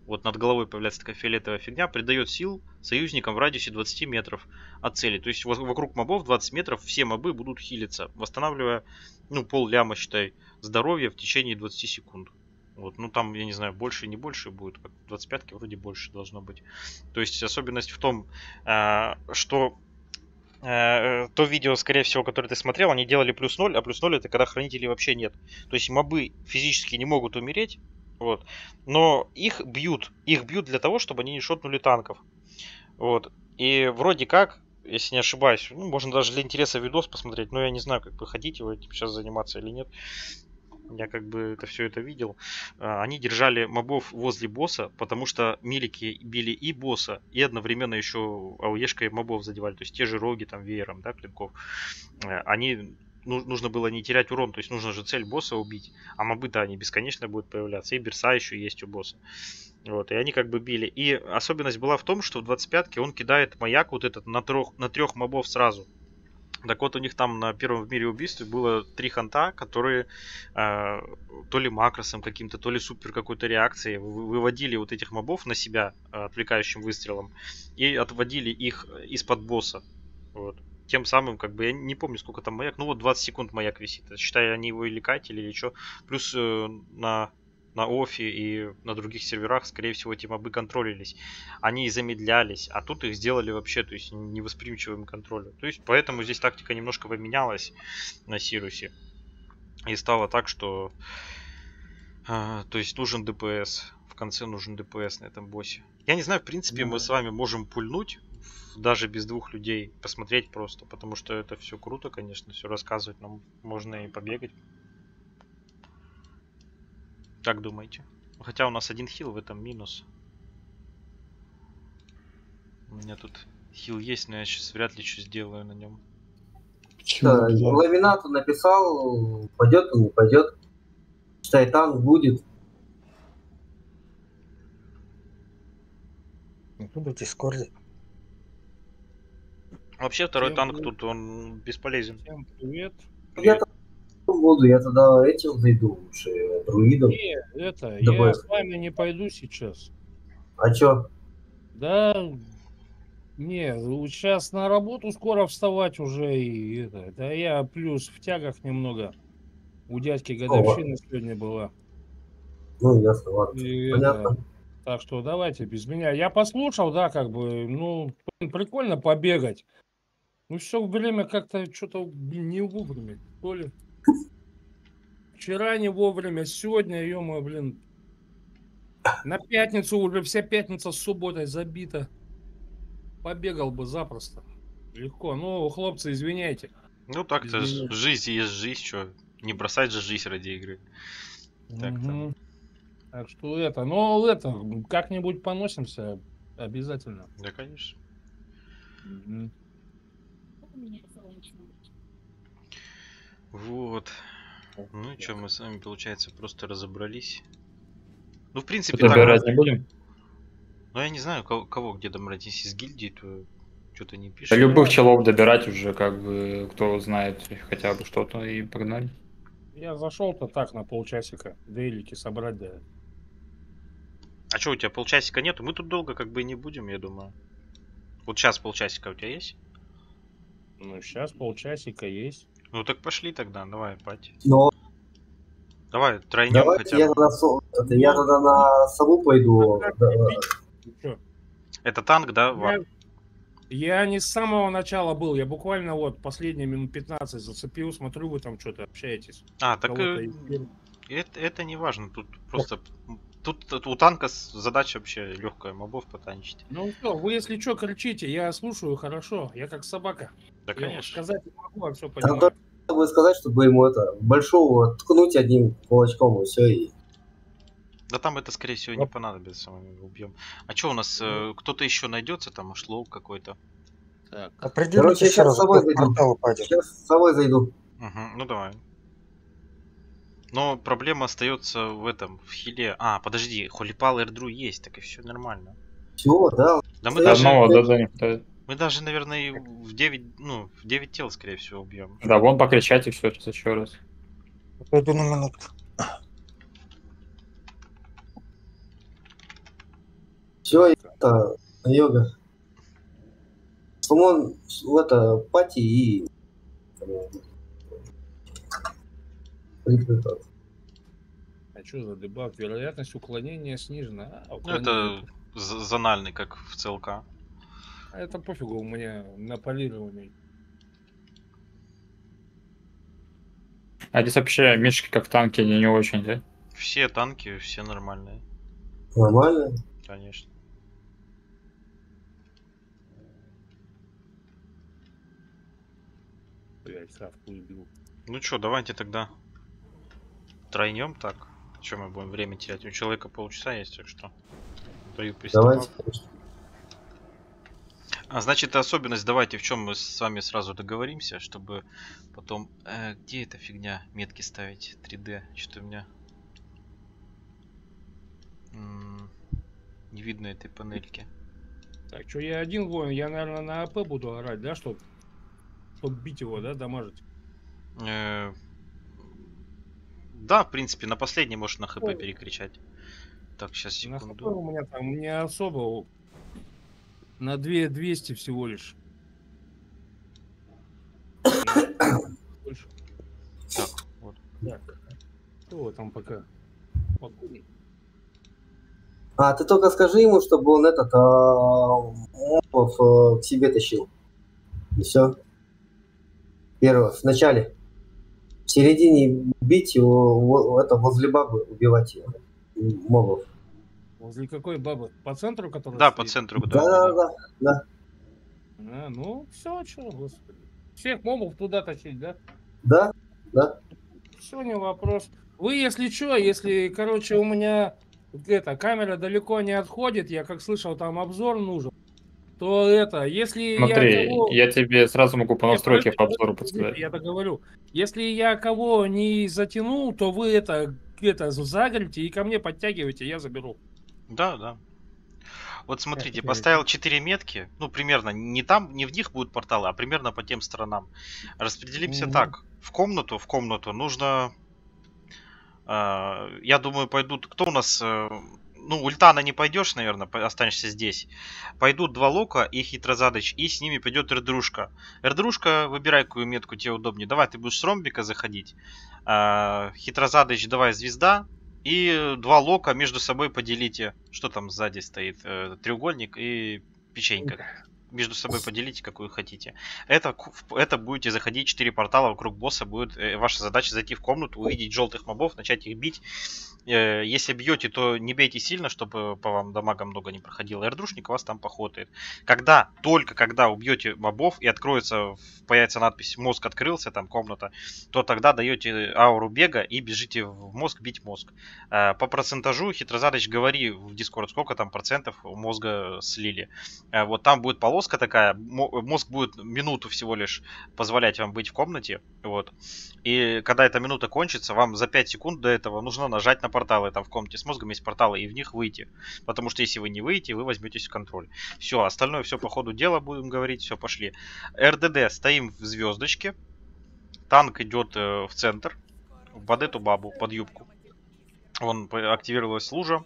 вот над головой появляется такая фиолетовая фигня, придает сил союзникам в радиусе двадцати метров от цели. То есть вокруг мобов двадцать метров все мобы будут хилиться, восстанавливая, ну, пол ляма, считай, здоровья в течение двадцати секунд. Вот, ну там, я не знаю, больше не больше будет, как в двадцать пятке вроде больше должно быть. То есть особенность в том, э, что э, то видео, скорее всего, которое ты смотрел, они делали плюс ноль, а плюс ноль это когда хранителей вообще нет. То есть мобы физически не могут умереть, вот, но их бьют, их бьют для того, чтобы они не шотнули танков. Вот, и вроде как, если не ошибаюсь, ну, можно даже для интереса видос посмотреть, но я не знаю, как вы хотите вы этим сейчас заниматься или нет. Я как бы это все это видел. Они держали мобов возле босса, потому что милики били и босса, и одновременно еще ауешкой мобов задевали. То есть те же роги там веером, да, клинков. Они, ну, нужно было не терять урон, то есть нужно же цель босса убить. А мобы-то они бесконечно будут появляться. И берса еще есть у босса. Вот, и они как бы били. И особенность была в том, что в двадцать пятке он кидает маяк вот этот на трех, на трех мобов сразу. Так вот, у них там на первом в мире убийстве было три ханта, которые э, то ли макросом каким-то, то ли супер какой-то реакцией выводили вот этих мобов на себя э, отвлекающим выстрелом и отводили их из-под босса. Вот. Тем самым, как бы, я не помню, сколько там маяк, ну вот двадцать секунд маяк висит. Считай, они его или катили, или что. Плюс э, на... на офе и на других серверах, скорее всего, эти мобы контролились. Они замедлялись, а тут их сделали вообще, то есть, невосприимчивым к контролю. То есть, поэтому здесь тактика немножко поменялась на Сирусе. И стало так, что э, то есть, нужен ДПС. В конце нужен ДПС на этом боссе. Я не знаю, в принципе, мы с вами можем пульнуть, даже без двух людей, посмотреть просто, потому что это все круто, конечно, все рассказывать нам можно и побегать. Как думаете? Хотя у нас один хил, в этом минус. У меня тут хил есть, но я сейчас вряд ли что сделаю на нем. Да, ламинату написал, пойдет он, не пойдет. Считай, танк будет. Ну, в Дискорде. Вообще второй Всем танк привет. тут, он бесполезен. Всем привет. Я там буду, я тогда этим зайду лучше, друидом. Не, это, Да я бой. с вами не пойду сейчас. А чё? Да, не, сейчас на работу скоро вставать уже и это. Да я плюс в тягах немного. У дядьки годовщина сегодня была. Ну, ясно, ладно. И Понятно. это, так что давайте без меня. Я послушал, да, как бы, ну, блин, прикольно побегать. Ну, все время как-то что-то не вовремя, то ли. Вчера не вовремя, сегодня, ё-моё, блин. На пятницу уже вся пятница с субботой забита. Побегал бы запросто. Легко. Ну, хлопцы, извиняйте. Ну так-то ж- Извините. жизнь есть жизнь, что не бросать же жизнь ради игры. Так-то. Мгм. Так что это, ну, это, как-нибудь поносимся обязательно. Да, конечно. Мгм. Вот. Ну и что, мы с вами, получается, просто разобрались. Ну, в принципе, Добирать так. не будем? Ну, я не знаю, кого, кого где добрать. Если из гильдии, то что-то не Да пишет. любых челов добирать уже, как бы, кто знает хотя бы что-то, и погнали. Я зашел-то так на полчасика. Дейлики собрать, да. А что, у тебя полчасика нету? Мы тут долго как бы и не будем, я думаю. Вот сейчас полчасика у тебя есть? Ну, сейчас полчасика есть. Ну так пошли тогда, давай, пати. Но Давай, тройнем давайте хотя я бы. тогда, со- это, я тогда на сову пойду. Как Да, не бить? Ты чё? Это танк, да? Я, Вар? я не с самого начала был, я буквально вот последние минут пятнадцать зацепил, смотрю, вы там что-то общаетесь. А, так Кого-то э, из- это, это не важно. Тут просто... Тут, тут у танка с- задача вообще легкая, мобов потанчить. Ну что, вы если что, кричите, я слушаю хорошо, я как собака. Да, Я конечно. сказать не могу, а все Там понимаю. только надо сказать, чтобы ему это большого ткнуть одним кулачком и все. И... Да там это, скорее всего, не понадобится, мы его убьем. А что у нас, э, кто-то еще найдется, там, шлоу какой-то? Так. Определите Короче, я еще сейчас раз, с собой кто в зайду. портал упадет. Сейчас с совой зайду. Угу, ну давай. Но проблема остается в этом, в хиле. А, подожди, холипал эрдру есть, так и все нормально. Все, да. Да мы Да, даже, Одного, да, да, не хватает. мы даже, наверное, и в девять, ну, в девять тел, скорее всего, убьем. Да, вон покричать и все, сейчас еще раз. Пойду на минутку. Все, это йога. По-моему, в это пати и припрятал. А что за дебаг? Вероятность уклонения снижена. А, Ну, уклонение. это з- зональный, как в ЦЛК. А это пофигу, у меня на полировании. А здесь вообще мишки как танки не, не очень, да? Все танки, все нормальные, Нормально. конечно. Блять, савку убил. Ну что, давайте тогда тройнем так. Что мы будем время терять? У человека полчаса есть, так что даю Давайте. приступать. А, значит, особенность, давайте, в чем мы с вами сразу договоримся, чтобы потом... Э, где эта фигня? Метки ставить три дэ. Что-то у меня... М, не видно этой панельки. Так, что я один воин, я, наверное, на АП буду орать, да, чтоб, чтоб бить его, да, дамажить. Э, да, в принципе, на последний можешь на хп Ой. перекричать. Так, сейчас, На хп секунду. у меня там не особо, на две двести всего лишь. Больше. Так, вот. Так, что там пока? Покурим. А, ты только скажи ему, чтобы он этот а, мобов а, к себе тащил. И все. Первое, в начале. В середине бить его, во- это возле бабы убивать его. Мобов. Возле какой бабы? По центру, который Да, по стоит? центру. Да, да, да, да. А, ну, все, что, господи. Всех мобов туда тащить, да? Да, да. Все, не вопрос. Вы, если что, если, короче, у меня эта камера далеко не отходит, я как слышал, там обзор нужен, то это, если я Смотри, кого... я тебе сразу могу по Не, настройке подожди, по обзору подожди, подсказать. я договорю. Если я кого не затянул, то вы это, это загорите и ко мне подтягивайте, я заберу. Да, да. Вот смотрите, теперь поставил четыре метки, ну, примерно, не там, не в них будут порталы, а примерно по тем сторонам. Распределимся Мгм. так. В комнату, в комнату нужно... э, я думаю, пойдут... Кто у нас... э, ну, ультана не пойдешь, наверное, по- останешься здесь. Пойдут два лока и хитрозадыч, и с ними пойдет эрдрушка. Эрдрушка, выбирай, какую метку тебе удобнее. Давай, ты будешь с ромбика заходить. Э, хитрозадыч, давай, звезда. И два лока между собой поделите. Что там сзади стоит? Э, треугольник и печенька. Между собой поделите, какую хотите. Это, ку- в- это будете заходить четыре портала вокруг босса. Будет э, ваша задача зайти в комнату, увидеть желтых мобов, начать их бить. Э, если бьете, то не бейте сильно, чтобы по вам дамага много не проходило. Эрдрушник вас там похотает. Когда, только когда убьете мобов и откроется, появится надпись «Мозг открылся», там комната, то тогда даете ауру бега и бежите в мозг бить мозг. Э, По процентажу, хитрозадыч, говори в Дискорд, сколько там процентов у мозга слили. Э, Вот там будет полоска такая, мо- мозг будет минуту всего лишь позволять вам быть в комнате. Вот. И когда эта минута кончится, вам за пять секунд до этого нужно нажать на порталы. Там в комнате с мозгом есть порталы, и в них выйти. Потому что если вы не выйдете, вы возьметесь в контроль. Все, остальное все по ходу дела будем говорить. Все, пошли. РДД, стоим в звездочке. Танк идет э, в центр. Под эту бабу, под юбку. Вон по- активировалась лужа.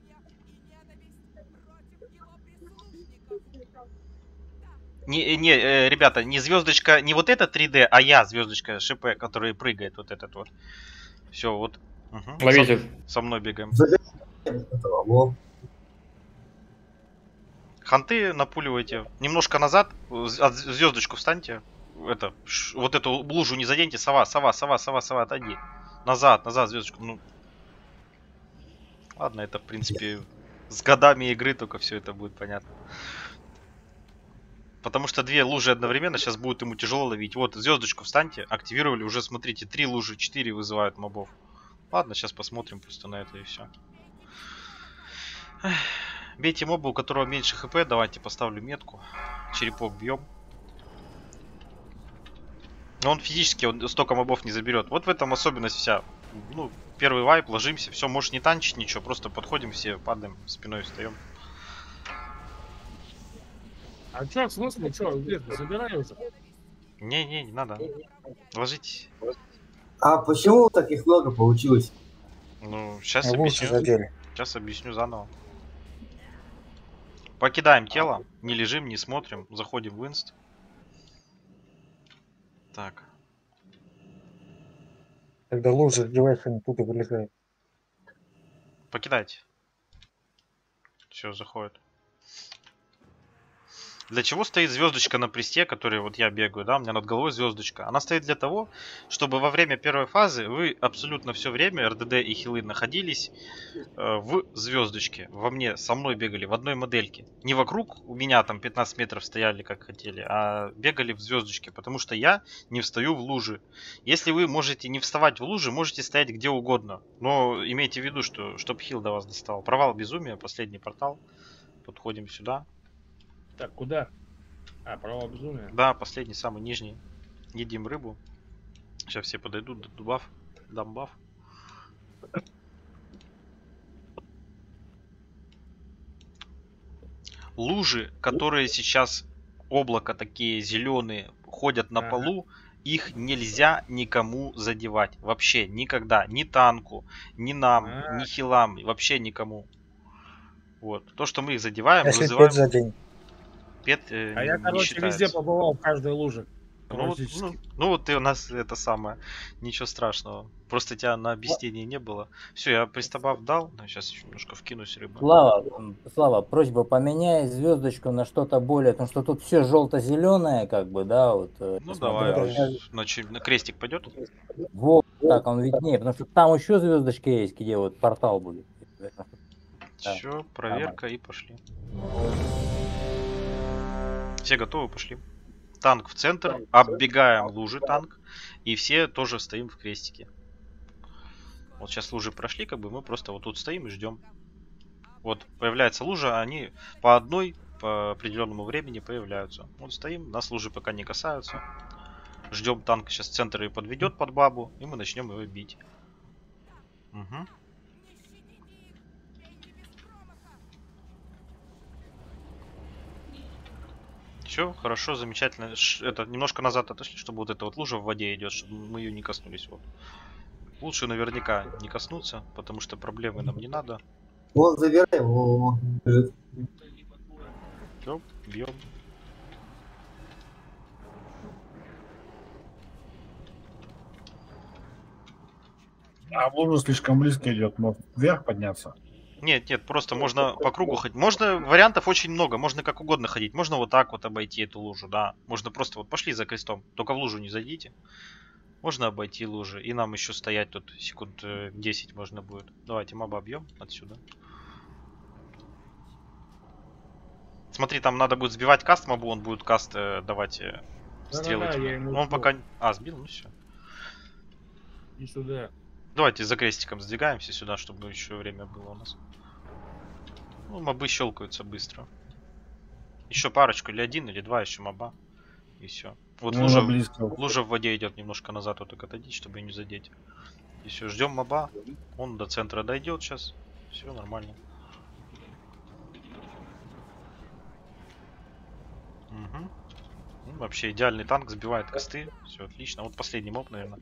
Не, не, э, ребята, не звездочка, не вот это три дэ, а я звездочка ШП, который прыгает, вот этот вот. Все, вот. Мгм. Ловите. Со, со мной бегаем. Этого, во. Ханты напуливайте. Немножко назад, з- от звездочку встаньте. Это, ш- вот эту лужу не заденьте. Сова, сова, сова, сова, сова, отойди. Назад, назад, звездочку. Ну. Ладно, это, в принципе, с годами игры только все это будет понятно. Потому что две лужи одновременно сейчас будет ему тяжело ловить. Вот, звездочку встаньте, активировали, уже смотрите, три лужи, четыре вызывают мобов. Ладно, сейчас посмотрим просто на это и все. Бейте моба, у которого меньше хп, давайте поставлю метку. Черепок бьем. Но он физически он столько мобов не заберет. Вот в этом особенность вся. Ну, первый вайп, ложимся, все, можешь не танчить ничего, просто подходим все, падаем, спиной встаем. А что, в смысле, что, где ты, забирай уже. Не-не, не надо. Ложитесь. А почему таких много получилось? Ну, сейчас Лучше объясню. задели. Сейчас объясню заново. Покидаем тело, не лежим, не смотрим, заходим в инст. Так. Когда лужи сдеваешь, они тут и вылезают. Покидайте. Все, заходит. Для чего стоит звездочка на престе, которой вот я бегаю, да, у меня над головой звездочка? Она стоит для того, чтобы во время первой фазы вы абсолютно все время, РДД и хилы, находились э, в звездочке. Во мне, со мной бегали в одной модельке. Не вокруг у меня там пятнадцать метров стояли, как хотели, а бегали в звездочке, потому что я не встаю в лужи. Если вы можете не вставать в лужи, можете стоять где угодно. Но имейте в виду, что чтоб хил до вас достал. Провал безумия, последний портал. Подходим сюда. Так, куда? А, право безумия. Да, последний, самый нижний. Едим рыбу. Сейчас все подойдут, дадут баф. Дам баф. Лужи, которые сейчас облако такие зеленые, ходят на Ага. полу, их нельзя никому задевать. Вообще никогда. Ни танку, ни нам, А. ни хилам, вообще никому. Вот. То, что мы их задеваем, Если вызываем... пять за день. Пет, э, А я, не короче, считается. везде побывал, в каждой луже. Ну, вот, Практически. ну, ну вот ты у нас это самое, ничего страшного. Просто тебя на объяснении не было. Все, я пристабав дал, сейчас еще немножко вкинусь рыбы. Слава, м, Слава, просьба, поменяй звездочку на что-то более, потому что тут все желто-зеленое, как бы, да, вот. э, Ну посмотрел. давай, да. на, чем- на крестик пойдет? Вот, так он виднее, потому что там еще звездочка есть, где вот портал будет. Да. Все, проверка и пошли. Все готовы, пошли. Танк в центр, оббегаем лужи танк, и все тоже стоим в крестике. Вот сейчас лужи прошли, как бы мы просто вот тут стоим и ждем. Вот появляется лужа, они по одной по определенному времени появляются. Вот стоим, нас лужи пока не касаются. Ждем, танк сейчас центр и подведет под бабу, и мы начнем его бить. Угу. Все, хорошо, замечательно. Ш- Это немножко назад отошли, чтобы вот эта вот лужа в воде идет, чтобы мы ее не коснулись. Вот. Лучше наверняка не коснуться, потому что проблемы нам не надо. Вот, забирай его. Лежит. Все, бьем. А лужа слишком близко идет, может вверх подняться? Нет, нет, просто можно по кругу ходить. Можно, вариантов очень много, можно как угодно ходить. Можно вот так вот обойти эту лужу, да. Можно просто вот пошли за крестом, только в лужу не зайдите. Можно обойти лужи, и нам еще стоять тут секунд э, десять можно будет. Давайте моба бьем отсюда. Смотри, там надо будет сбивать каст мобу, он будет каст э, давать э, стрелы. Да-да-да, тебе. я ему Он сбил. пока... А, сбил, ну все. И сюда. Давайте за крестиком сдвигаемся сюда, чтобы еще время было у нас. Ну, мобы щелкаются быстро. Еще парочку, или один, или два еще моба. И все. Вот Ну, лужа, она близко. лужа в воде идет немножко назад, вот так отойдите, чтобы ее не задеть. И все, ждем моба. Он до центра дойдет сейчас. Все нормально. Угу. Ну, вообще идеальный танк, сбивает косты. Все отлично. Вот последний моб, наверное.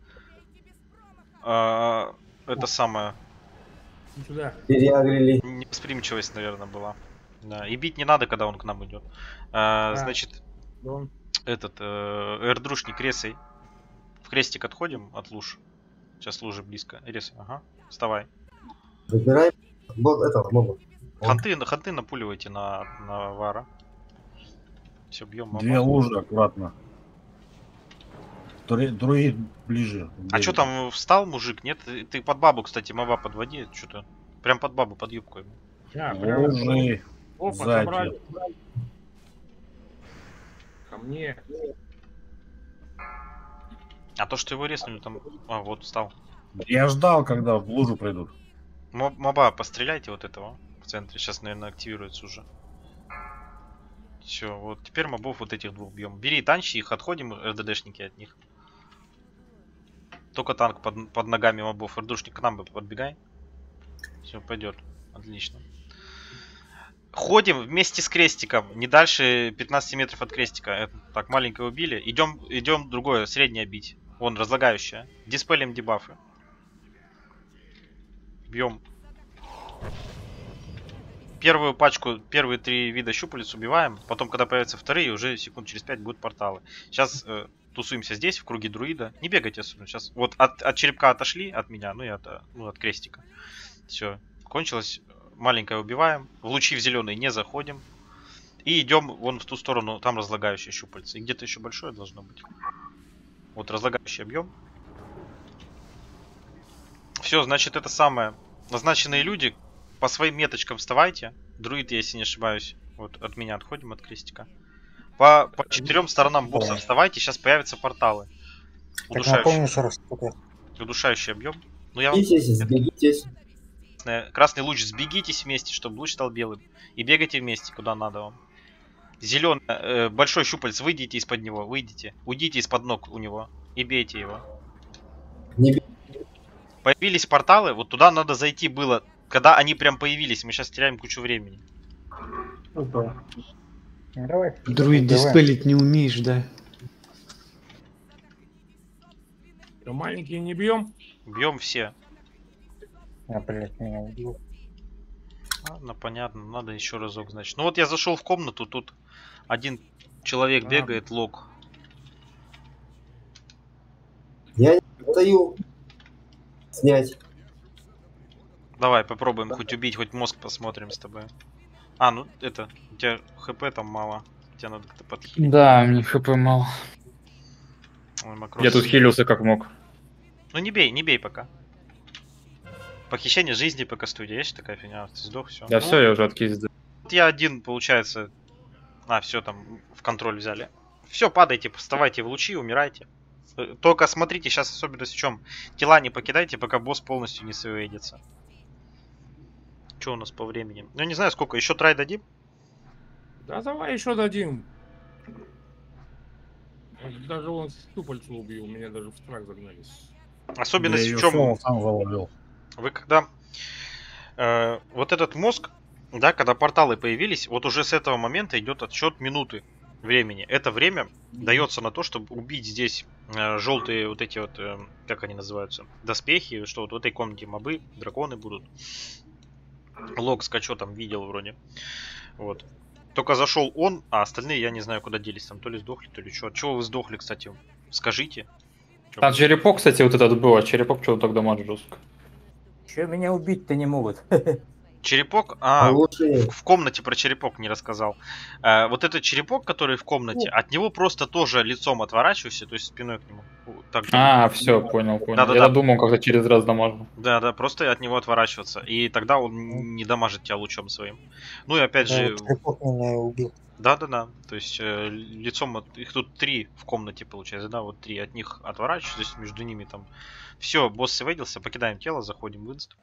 А, это самое. И сюда. Переагрели. Невосприимчивость, наверное, была. Да. И бить не надо, когда он к нам идет. А, А. значит, Дон. этот э, эрдрушник ресай. В крестик отходим от луж. Сейчас лужи близко. Ресай, ага. Вставай. Забирай. Вот этого моба. Ханты, на ханты напуливайте на, на вара. Все, бьем моба. Две лужи аккуратно. Друи- Друид ближе. А что там встал мужик? Нет? Ты ты под бабу, кстати, моба подводи. Что-то. Прям под бабу, под юбку ему. А, прямо. Лужи. Опа, сзади. собрали. Ко мне. А то, что его резнули там... А, вот встал. Я ждал, когда в лужу придут. Моб- моба, постреляйте вот этого в центре. Сейчас, наверное, активируется уже. Все, вот теперь мобов вот этих двух бьем. Бери танчи их, отходим, РДДшники от них. Только танк под, под ногами мобов. РДшник к нам бы подбегай. Все, пойдет. Отлично. Ходим вместе с крестиком. Не дальше пятнадцати метров от крестика. Это, так, маленького убили. Идем, идем другое, среднее бить. Вон, разлагающее. Диспелим дебафы. Бьем. первую пачку, первые три вида щупалец убиваем. Потом, когда появятся вторые, уже секунд через пять будут порталы. Сейчас э, тусуемся здесь, в круге друида. Не бегайте особенно. Сейчас вот от, от черепка отошли, от меня, ну и от, ну, от крестика. Все, кончилось. Маленькое убиваем. В лучи в зеленый не заходим. И идем вон в ту сторону, там разлагающие щупальца. И где-то еще большое должно быть. Вот разлагающий объем. Все, значит, это самое. Назначенные люди, по своим меточкам вставайте. Друид, если не ошибаюсь. Вот от меня отходим, от крестика. По, по четырем сторонам босса вставайте, сейчас появятся порталы. Так напомню еще раз. Удушающий объем. Ну, я вам... Сбегитесь, сбегитесь. Красный луч, сбегитесь вместе, чтобы луч стал белым. И бегайте вместе, куда надо вам. Зеленый, э, большой щупалец, выйдите из-под него, выйдите. Уйдите из-под ног у него и бейте его. Не... Появились порталы, вот туда надо зайти было. Когда они прям появились, мы сейчас теряем кучу времени. Ну, давай. Друид диспелить не умеешь, да? Маленькие не бьем? Бьем все. А, блядь, меня убил. Ладно, понятно, надо еще разок, значит. Ну вот я зашел в комнату, тут один человек а. бегает, лог. Я не стою. Снять. Давай попробуем хоть убить, хоть мозг посмотрим с тобой. А, ну это, у тебя хп там мало. Тебе надо как-то подхилить. Да, мне хп мало. Ой, Макрос. Я тут хилился как мог. Ну не бей, не бей пока. Похищение жизни пока студия. Есть такая фигня? Ты сдох, все. Да ну, все, я уже от кейс. Вот я один, получается. А, все, там в контроль взяли. Все, падайте, вставайте в лучи, умирайте. Только смотрите, сейчас особенность в чем. Тела не покидайте, пока босс полностью не соведется. Что у нас по времени? Ну не знаю сколько, еще трай дадим? Да давай еще дадим. Даже он щупальцу убил, меня даже в страх загнались. Особенность я в чем? Сам заловил. Вы когда э, вот этот мозг, да, когда порталы появились, вот уже с этого момента идет отсчет минуты времени. Это время дается на то, чтобы убить здесь э, желтые вот эти вот, э, как они называются, доспехи, что вот в этой комнате мобы, драконы будут. Лог скачо там видел вроде. Вот. Только зашел он, а остальные я не знаю куда делись. Там то ли сдохли, то ли что. Чего вы сдохли, кстати? Скажите. Там черепок, кстати, вот этот был, а черепок что-то так дамажит жестко. Че меня убить-то не могут? Черепок? А, Лучше. в комнате про черепок не рассказал. А, вот этот черепок, который в комнате, от него просто тоже лицом отворачивайся, то есть спиной к нему. Так, а, все, понял, понял. Да, да, я да. думал, как-то через раз дамажу. Да, да, просто от него отворачиваться. И тогда он не дамажит тебя лучом своим. Ну и опять Да, же... черепок меня убил. Да, да, да. То есть э, лицом от... их тут три в комнате получается, да, вот три. От них отворачиваюсь, между ними там. Все, босс сэвейдился, покидаем тело, заходим в инст.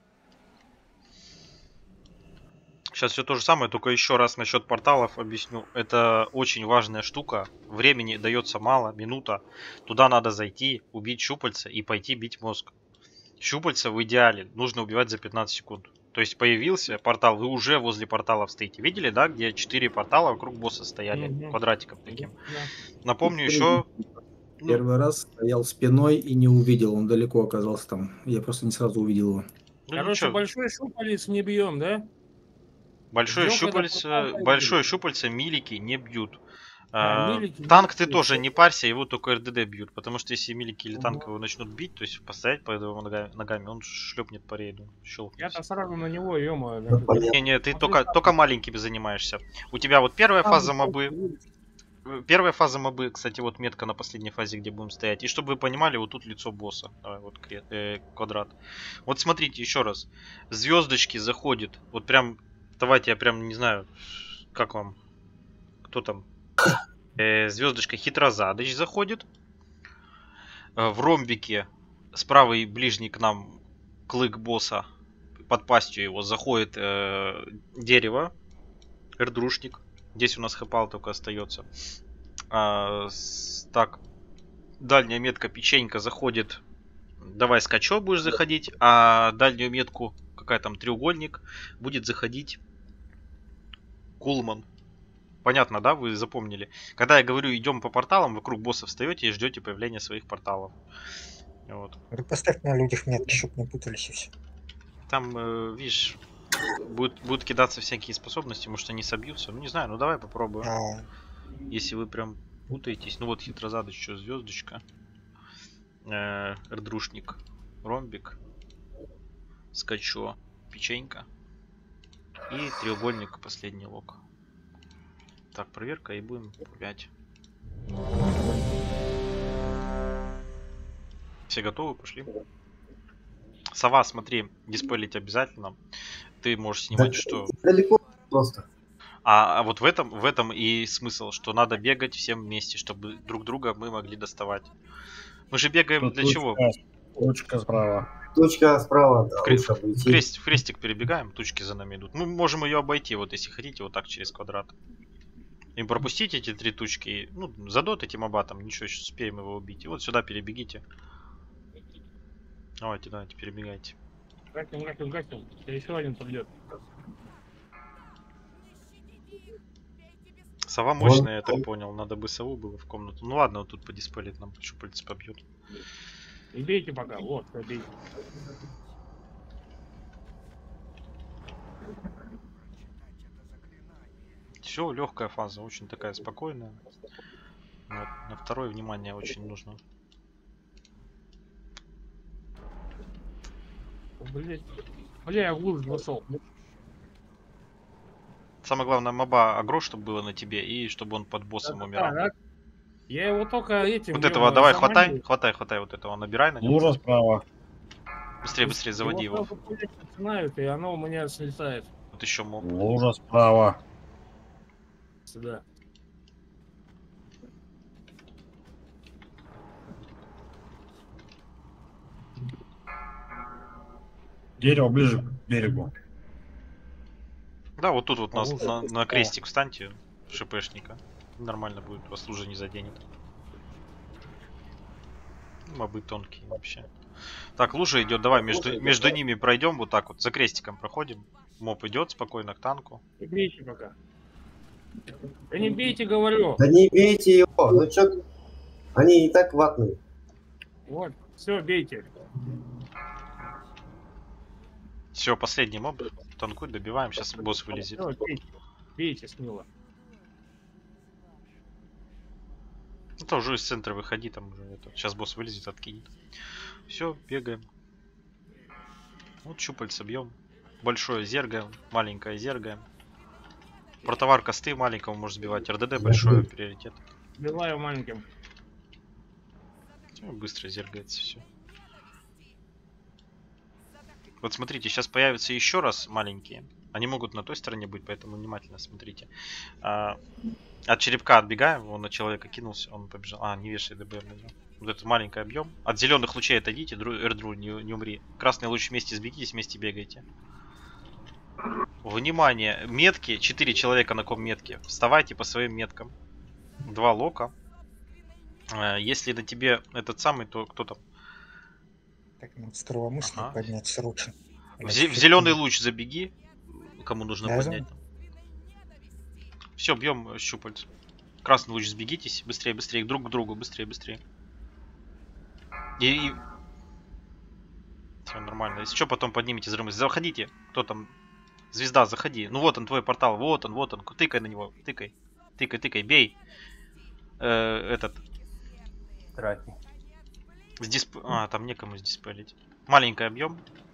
Сейчас все то же самое, только еще раз насчет порталов объясню. Это очень важная штука. Времени дается мало, минута. Туда надо зайти, убить щупальца и пойти бить мозг. Щупальца в идеале нужно убивать за пятнадцать секунд. То есть появился портал, вы уже возле порталов стоите. Видели, да, где четыре портала вокруг босса стояли, mm-hmm. квадратиком таким. Yeah. Напомню еще... Первый ну... раз стоял спиной и не увидел, он далеко оказался там. Я просто не сразу увидел его. Ну, короче, ничего. Большой щупалец не бьем, да? Большое щупальце, большое щупальце милики не бьют. А, а, милики, танк ты милики. тоже не парься, его только эр дэ дэ бьют. Потому что если милики или танк его начнут бить, то есть постоять по его ногами, ногами он шлепнет по рейду. Я-то сразу на него, ё-моё. Не, не, ты только, только маленькими занимаешься. У тебя вот первая фаза мобы. Первая фаза мобы, кстати, вот метка на последней фазе, где будем стоять. И чтобы вы понимали, вот тут лицо босса. Давай, вот э, квадрат. Вот смотрите, еще раз. Звездочки заходит. Вот прям, давайте я прям не знаю, как вам, кто там. Э, звездочка Хитрозадыч заходит. Э, в ромбике справа и ближний к нам клык босса. Под пастью его заходит э, дерево. Эрдрушник. Здесь у нас хэпал только остается. А, с, так. Дальняя метка печенька заходит. Давай скачок будешь заходить. А дальнюю метку, какая там, треугольник, будет заходить Кулман. Понятно, да? Вы запомнили. Когда я говорю, идем по порталам, вокруг босса встаете и ждете появления своих порталов. Вот. Да поставь на людях метки, чтобы не путались и все. Там, э, видишь, будут, будут кидаться всякие способности, может они собьются. Ну не знаю, ну давай попробуем. А, Если вы прям путаетесь. Ну вот хитрозадоч, что звездочка. Э, Эрдрушник. Ромбик. Скачо. Печенька. И треугольник, последний лог. Так, проверка и будем пять. Все готовы? Пошли. Сова, смотри, диспелить обязательно. Ты можешь снимать, Да, что... Далеко просто. А, а вот в этом, в этом и смысл, что надо бегать всем вместе, чтобы друг друга мы могли доставать. Мы же бегаем Тут для точка, чего? Точка справа. Точка справа, да, В, кре- лучше в обойти. крест- в крестик перебегаем, тучки за нами идут. Мы можем ее обойти, вот если хотите, вот так через квадрат. И пропустите эти три тучки. И, ну, задот этим абатом, ничего, сейчас успеем его убить. И вот сюда перебегите. Давайте, давайте, перебегайте. Гасим, гасим, гасим. Еще один придет. Сова мощная, я так понял. Надо бы сову было в комнату. Ну ладно, вот тут подиспелит нам, щупальца побьет. И бейте пока, вот, бейте. Все, легкая фаза, очень такая спокойная. Вот, на второе внимание очень нужно. Блять. Бля, я в лужу зашел. Самое главное, моба агро, чтобы было на тебе, и чтобы он под боссом умирал. Да, да. Я его только этим... Вот ё-моё, этого давай, заманил. хватай, хватай, хватай вот этого, набирай на него. Лужа справа. Быстрее, быстрее, заводи его. сразу пулять начинают, и оно у меня слетает Вот еще моб. Лужа справа. сюда. Дерево ближе к берегу. Да, вот тут вот на, Лужа на, быстро. на крестик встаньте, шипшника. Нормально будет, вас лужа не заденет. Мобы тонкие вообще. Так, лужа идет, давай между, между ними пройдем, вот так вот, за крестиком проходим. Моб идет спокойно к танку. Не бейте пока. Да не бейте, говорю. Да не бейте его, ну чё, они и так ватные. Вот, все, бейте. Все, последний моб. Танкуй, добиваем, сейчас босс вылезет. Всё, бейте. Бейте смело. Ну то уже из центра выходи, там уже это. Сейчас босс вылезет, откинет. Все, бегаем. Вот щупальца бьем. Большое зергаем, маленькое зергаем. Протовар косты маленького может сбивать. РДД большой приоритет. Биваю маленьким. Всё, быстро зергается все. Вот смотрите, сейчас появятся еще раз маленькие. Они могут на той стороне быть, поэтому внимательно смотрите. А, от черепка отбегаем, он на человека кинулся, он побежал. А, не вешай ДБ. Вот этот маленький объем. От зеленых лучей отойдите, дру, Эрдру, не, не умри. Красный луч вместе сбегитесь, вместе бегайте. Внимание, метки, четыре человека на ком метки. Вставайте по своим меткам. Два лока. А, если на тебе этот самый, то кто там? Так, надо здравомыслие Ага. поднять срочно. В, зе- в зеленый луч забеги, кому нужно Я поднять. Все, бьем щупальц. Красный луч сбегитесь, быстрее, быстрее, друг к другу, быстрее, быстрее. И, и... Все нормально. Если что, потом поднимите взрывы. Заходите, кто там? Звезда, заходи. Ну вот он, твой портал, вот он, вот он. Тыкай на него, тыкай, тыкай, тыкай, бей. Э, этот. Траки. С дисп... А, там некому сдиспелить. Маленький объем.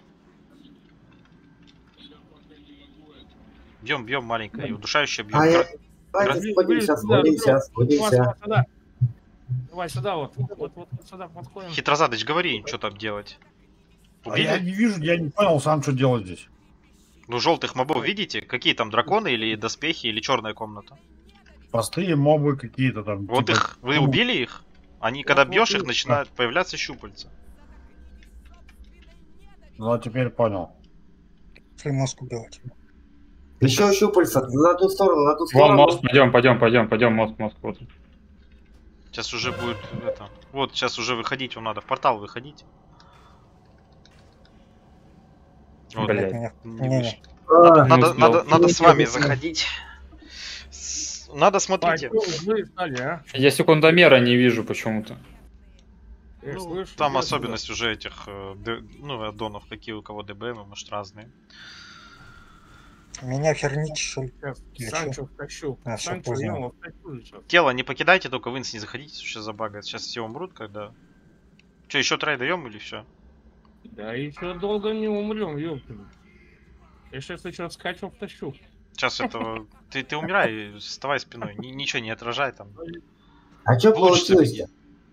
Бьем, бьем маленькое. И удушающий объем. А я... Кра- Давайте, Блин, сходимся, блин, сюда, сходимся, Давай, сходимся. давай сюда. Давай сюда вот. Вот, вот сюда подходим. Хитрозадыч, говори, что там делать. А я Убили? не вижу, я не понял сам, что делать здесь. Ну, желтых мобов видите? Какие там драконы или доспехи, или черная комната? Простые мобы какие-то там. Вот типа, их. Вы ну, убили их? Они, когда вот бьешь их, их, начинают появляться щупальца. Ну, а теперь понял. Твой мозг убивать. Еще щупальца, на ту сторону, на ту Вон сторону. мост, пойдем, пойдем, пойдем, пойдем, мост, мост, вот. Сейчас уже будет это. Вот, сейчас уже выходить вам надо. В портал выходить. Вот, Блядь. Не, не не, не. вышло. А, Надо, успел. надо, надо с вами Не заходить. С- Надо, А, смотрите. чё вы стали, а? Я секундомера не вижу почему-то. Я Ну, слышу, там я особенность уже этих, э, д- ну, аддонов, какие у кого ДБМ, может, разные. Меня хернить, что ли? Сейчас Или Санчо втащу. А, всё, Санчо, поздно. я его втащу сейчас. Тело не покидайте, только в инс не заходите, сейчас забагает. Сейчас все умрут, когда... Че, еще трай даем или все? Да еще долго не умрем, ёптами. Я сейчас еще скачу втащу. Сейчас этого... Ты, ты умирай, вставай спиной. Ни- ничего не отражай там. А что Получится получилось-то?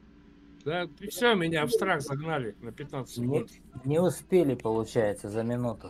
Да, все, меня в страх загнали на пятнадцать Не, секунд. не успели, получается, за минуту.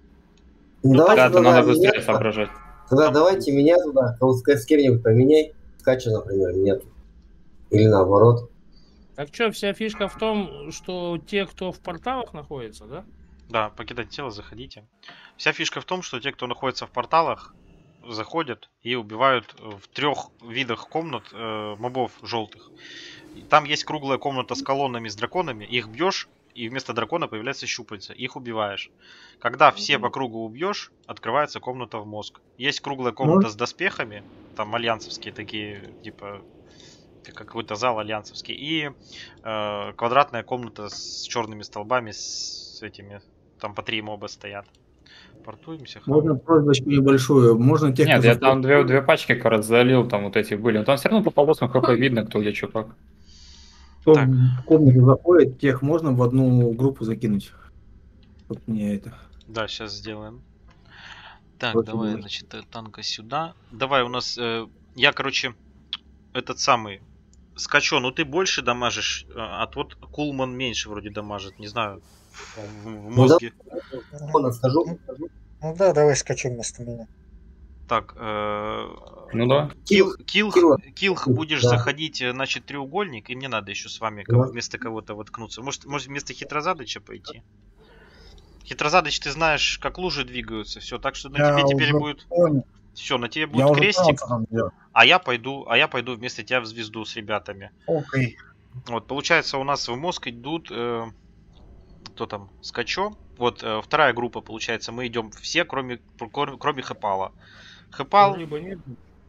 Ну, давайте Да, это тогда надо быстрее меня- соображать. Тогда давайте меня туда, с с кем-нибудь поменяй. Скача, например, нет. Или наоборот. Так что, вся фишка в том, что те, кто в порталах находится, да? Да, покидать тело, заходите. Вся фишка в том, что те, кто находится в порталах, заходят и убивают в трех видах комнат э, мобов желтых. И там есть круглая комната с колоннами, с драконами. Их бьешь, и вместо дракона появляется щупальца. Их убиваешь. Когда все по кругу убьешь, открывается комната в мозг. Есть круглая комната Может- с доспехами. Там альянсовские такие, типа как какой-то зал альянсовский. И э, квадратная комната с черными столбами, с этими. Там по три моба стоят. Портуемся. Можно просьбочку небольшую. Можно тех, Нет, кто я заходит- там две, две пачки как раз залил, там вот эти были. Но там все равно по полоскам хп видно, кто где что как. кто Так. в комнату заходит, тех можно в одну группу закинуть. Вот мне это. Да, сейчас сделаем. Так, Вот давай, давай. значит, э, танка сюда. Давай, у нас... э, я, короче, этот самый... Скачу, ну ты больше дамажишь, э, а вот Кулман меньше вроде дамажит, не знаю. В, в- в мозге. Ладно, скажу. Ну да, давай скачу вместо меня. Так, э, Ну да. Кил, килх, Килла. килх будешь Да. заходить, э, значит, треугольник, и мне надо еще с вами Да. кого- вместо кого-то воткнуться. Может, может вместо Хитрозадыча пойти? Хитрозадыч, ты знаешь, как лужи двигаются, все, так что на Я тебе теперь уже будет... понял. Все, на тебе Я будет уже крестик, понял, что там делать. а я пойду, а я пойду вместо тебя в звезду с ребятами. Окей. Вот, получается, у нас в мозг идут, э, кто там, Скачо. Вот, э, вторая группа, получается, мы идем все, кроме, кроме, кроме Хэпала. Хэпал, Либо нет.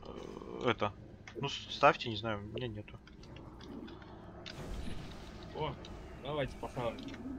э, это, ну, ставьте, не знаю, у меня нету. О, давайте похаваем.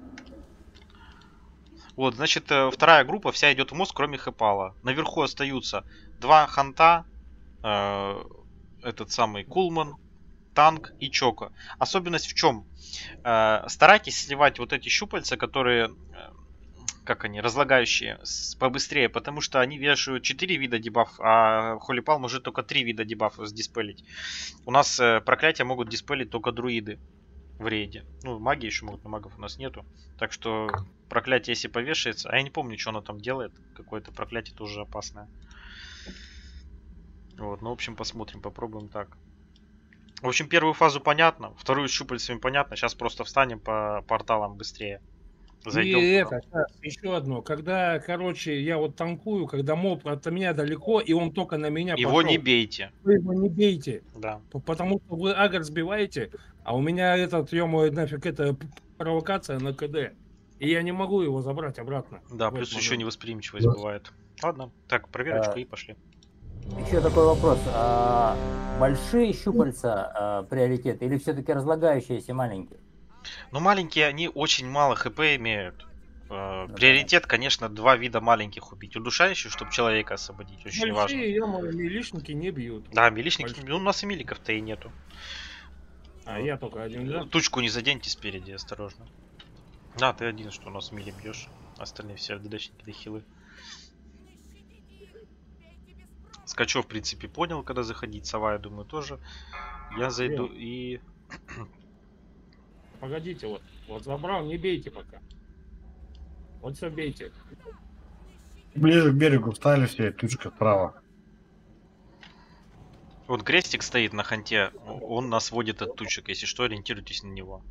Вот, значит, э, вторая группа вся идет в мозг, кроме Хэпала. Наверху остаются два ханта, э, этот самый Кулман, танк и Чока. Особенность в чем? Э, старайтесь сливать вот эти щупальца, которые, э, как они, разлагающие, с- побыстрее, потому что они вешают четыре вида дебаф, а Холипал может только три вида дебафов сдиспелить. У нас э, проклятия могут диспелить только друиды в рейде. Ну, маги еще могут, но магов у нас нету. Так что проклятие, если повешается... А я не помню, что оно там делает. Какое-то проклятие тоже опасное. Вот, ну, в общем, посмотрим, попробуем так. В общем, первую фазу понятно, вторую с щупальцами понятно. Сейчас просто встанем по порталам быстрее. Зайдем И туда. это, щас, еще одно. Когда, короче, я вот танкую, когда моб от меня далеко, и он только на меня Его пошел, не бейте. вы его не бейте. Да. п- Потому что вы агр сбиваете, а у меня этот, ё-моё, нафиг, это п- провокация на КД. И я не могу его забрать обратно. Да, в плюс этот еще момент. невосприимчивость Да. бывает. Ладно, так, проверочку А. и пошли. Еще такой вопрос. А большие щупальца а, приоритет или все-таки разлагающиеся маленькие? Но маленькие, они очень мало хп имеют. Э, Ну, Приоритет, конечно, два вида маленьких убить. Удушающий, чтобы человека освободить, очень важно. Большие, ё-моё, милишники не бьют. Да, милишники, Большие. ну у нас и миликов-то и нету. А я только один, да? Тучку не заденьте спереди, осторожно. Да, ты один, что у нас мили бьешь. Остальные все РДДшники да хилы. Скачев, в принципе, понял, когда заходить. Сова, я думаю, тоже. Я зайду и... Погодите, вот. Вот забрал, не бейте пока. Вот все бейте. Ближе к берегу встали все, тучка справа. Вот крестик стоит на ханте. Он нас водит от тучек. Если что, ориентируйтесь на него.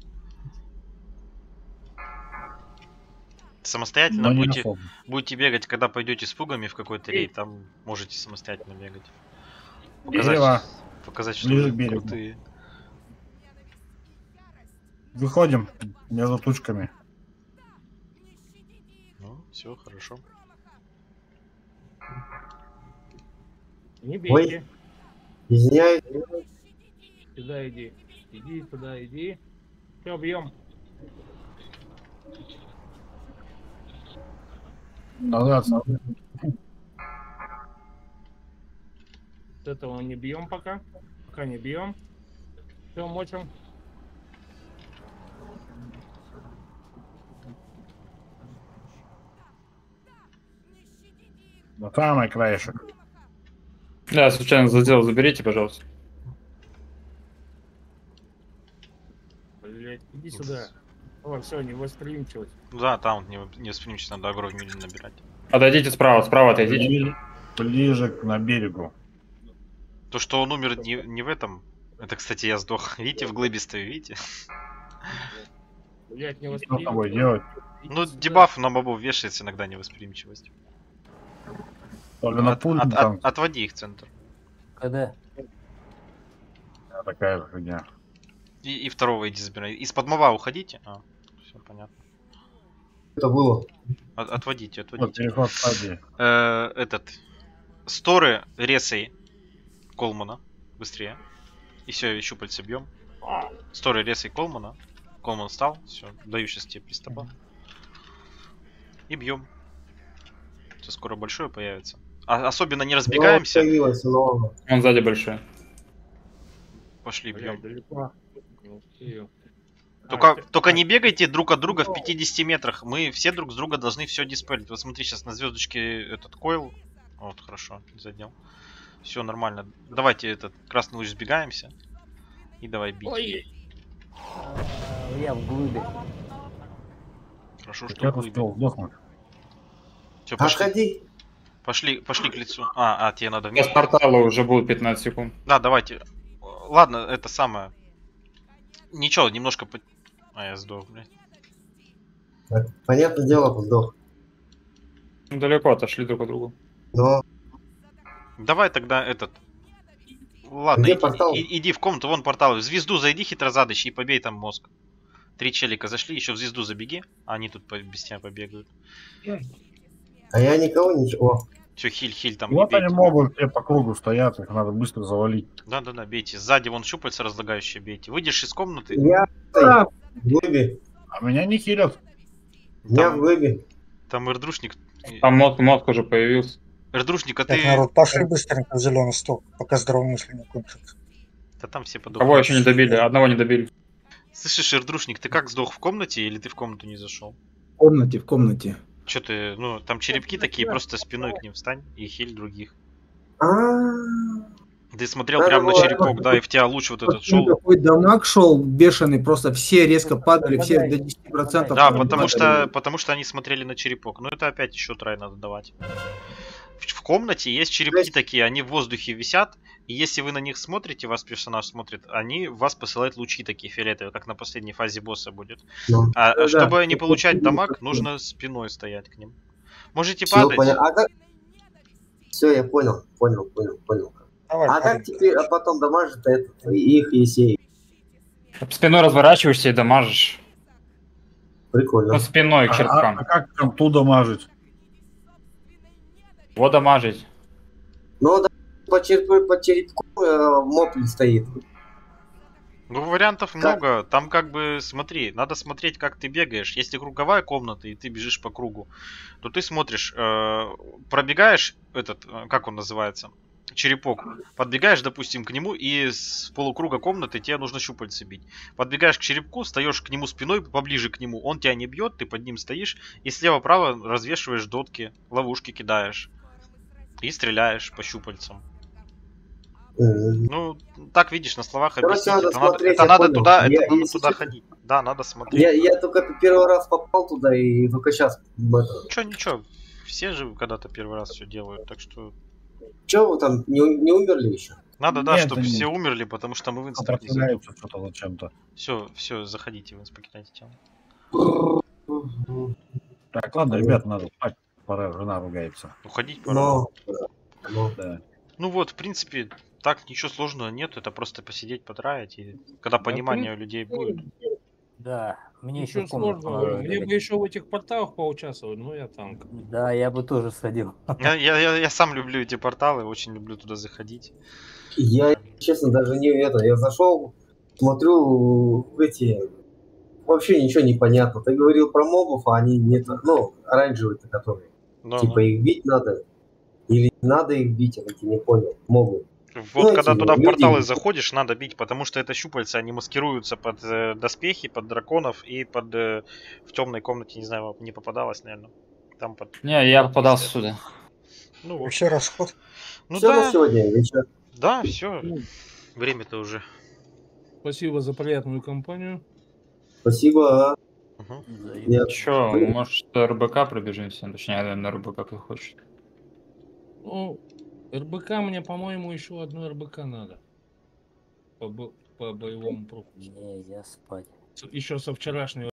Самостоятельно Но не будете, особо. будете бегать, когда пойдете с пугами в какой-то рейд, там можете самостоятельно бегать. Показать, Слева. показать что Ближе вы к берегу. крутые. Выходим между тучками. Ну, все, хорошо. Не бейте. Извиняюсь. Сюда иди. Иди сюда, иди. Все, бьем. Назад. этого не бьем пока. Пока не бьем. Все, мочим. На самый краешек. Да, случайно задел, заберите, пожалуйста. Блять, иди сюда. О, все, невосприимчивость. Да, там не, не восприимчивость, надо агро медленно набирать. Отойдите справа, справа отойдите. Ближе, ближе к- на берегу. То, что он умер не, не в этом. Это, кстати, я сдох. Видите, в глыбе стою, видите? Блять, Что с тобой невосприимчивость. делать? Ну, дебаф на мобов вешается иногда невосприимчивость. Только на От- пульт от- там от- отводи их в центр. КД. такая же фигня. И, и второго иди забирай. Из-под мова уходите. А, все понятно. Это было. От- отводите, Вот отводите. переход стадии. Э, этот. Сторы ресай Колмана. Быстрее. И все, щупальца бьем. Сторы ресай Колмана. Колман встал. Все, даю сейчас тебе пристопа. И бьем. Все скоро большое появится. А, особенно не разбегаемся. Ну, появилось, но... Он сзади большой. Пошли, Блядь, бьем. далеко. Не успею. Только, А, только а, не бегайте друг от друга в пятидесяти метрах. Мы все друг с друга должны все диспелить. Вот смотри, сейчас на звездочке этот койл. Вот, хорошо, задел. Все нормально. Давайте этот красный луч сбегаемся. И давай бить. Ой, А, Я в глыбе. Хорошо, что Я в глыбе. успел сдохнуть. Все, пошли, Отходи. пошли, пошли к лицу. А, а, тебе надо Сейчас вниз. портала уже будут пятнадцать секунд. Да, давайте. Ладно, это самое. Ничего, немножко... по- А, я сдох, блядь. Понятное дело, сдох. Ну, далеко отошли друг от друга. Но Давай тогда этот... Ладно, Где иди, портал? и- иди в комнату, вон портал. В звезду зайди хитрозадыч и побей там мозг. Три челика зашли, еще в звезду забеги. А они тут по- без тебя побегают. а я никого ничего. Все, хиль, хиль там. И и вот они бейте. могут все по кругу стоят, их надо быстро завалить. Да-да-да, бейте. Сзади вон щупальца разлагающие бейте. Выйдешь из комнаты. Я в глыбе. А меня не хилят. Я в Там, глыбе. там эрдрушник. Там мозг, мозг уже появился. Эрдрушник, а Так, ты... народ, пошли быстренько в зеленый стол, пока здравомыслие не кончится. Да там все подохли. Кого еще не добили? Одного не добили. Слышишь, эрдрушник, ты как сдох в комнате или ты в комнату не зашел? В комнате, в комнате. Че ты, ну, там черепки такие, просто спиной к ним встань и хиль других. А, Ты смотрел Да, прямо на да, черепок, да, и в тебя луч вот этот шел. Такой дамаг шел бешеный, просто все резко падали, все до десяти процентов. Да, падали. потому что, потому что они смотрели на черепок. Ну это опять еще трай надо давать. В, в комнате есть черепки такие, они в воздухе висят, и если вы на них смотрите, ваш персонаж смотрит, они в вас посылают лучи такие фиолетовые, как на последней фазе босса будет. ну, А да, чтобы да. не получать дамаг, нужно спиной стоять к ним. Можете всё падать. понял. А как... Все, я понял, понял, понял, понял. Давай, А как парень. теперь, а потом дамажит этот, их, если... Спиной разворачиваешься и дамажишь. Прикольно. Ну, спиной к А, а- черепкам. а как там туда мажить? Вот дамажить. Ну, да, по, череп- по черепку э, мопль стоит. Ну, вариантов много. Там как бы, смотри, надо смотреть, как ты бегаешь. Если круговая комната, и ты бежишь по кругу, то ты смотришь, э, пробегаешь этот, э, как он называется, черепок. Подбегаешь, допустим, к нему, и с полукруга комнаты тебе нужно щупальца бить. Подбегаешь к черепку, встаешь к нему спиной, поближе к нему. Он тебя не бьет, ты под ним стоишь, и слева-право развешиваешь дотки, ловушки кидаешь. И стреляешь по щупальцам. Мгм. Ну, так видишь, на словах Короче, объяснить. надо Это надо, смотреть, это я надо понял. туда, Я- это надо если туда честно- ходить. Да, надо смотреть. Я, я только первый раз попал туда и только сейчас. Ничего, ничего. Все же когда-то первый раз все делают, так что Че вы там, не, у- не умерли еще? надо, да, Нет, чтобы они все умерли, потому что мы в инспект не зайдем. Сопротивляются что-то зачем-то. Все, все, заходите в инспект, кидайте тело. Так, ладно, ребят, надо спать. Пора, жена ругается. Уходить пора. Но... Ну, Да. Ну вот, в принципе, так ничего сложного нет, это просто посидеть, потраить, и когда Да, понимание у в людей принципе, будет. Да, мне еще Ничего в комнату сложного. надо Мне бы заходить. еще в этих порталах поучаствовать, но я танк. Да, я бы тоже сходил. Я, я, я, я сам люблю эти порталы, очень люблю туда заходить. я, честно, даже не это. Я зашел, смотрю, эти... Вообще ничего не понятно. Ты говорил про мобов, а они не... то- Ну, оранжевые-то которые. Но, Типа их бить надо. Или не надо их бить, я таки не понял. Мобы. Вот Ну, когда эти туда в люди- порталы заходишь, надо бить, потому что это щупальца, они маскируются под э, доспехи, под драконов и под э, в темной комнате, не знаю, вам не попадалось, наверное. Там под. Не, я под попадался пистолет. сюда. Ну вот. Вообще расход. Ну Все на да, сегодня вечер. да, все. Ну, Время-то уже. спасибо за приятную компанию. Спасибо. Мгм. Взаимно. Я- Чё, может, РБК пробежимся? Точнее, на РБК кто хочет. Ну, РБК мне, по-моему, еще одну РБК надо. По, бо- по боевому профилю. Нельзя спать. Еще со вчерашнего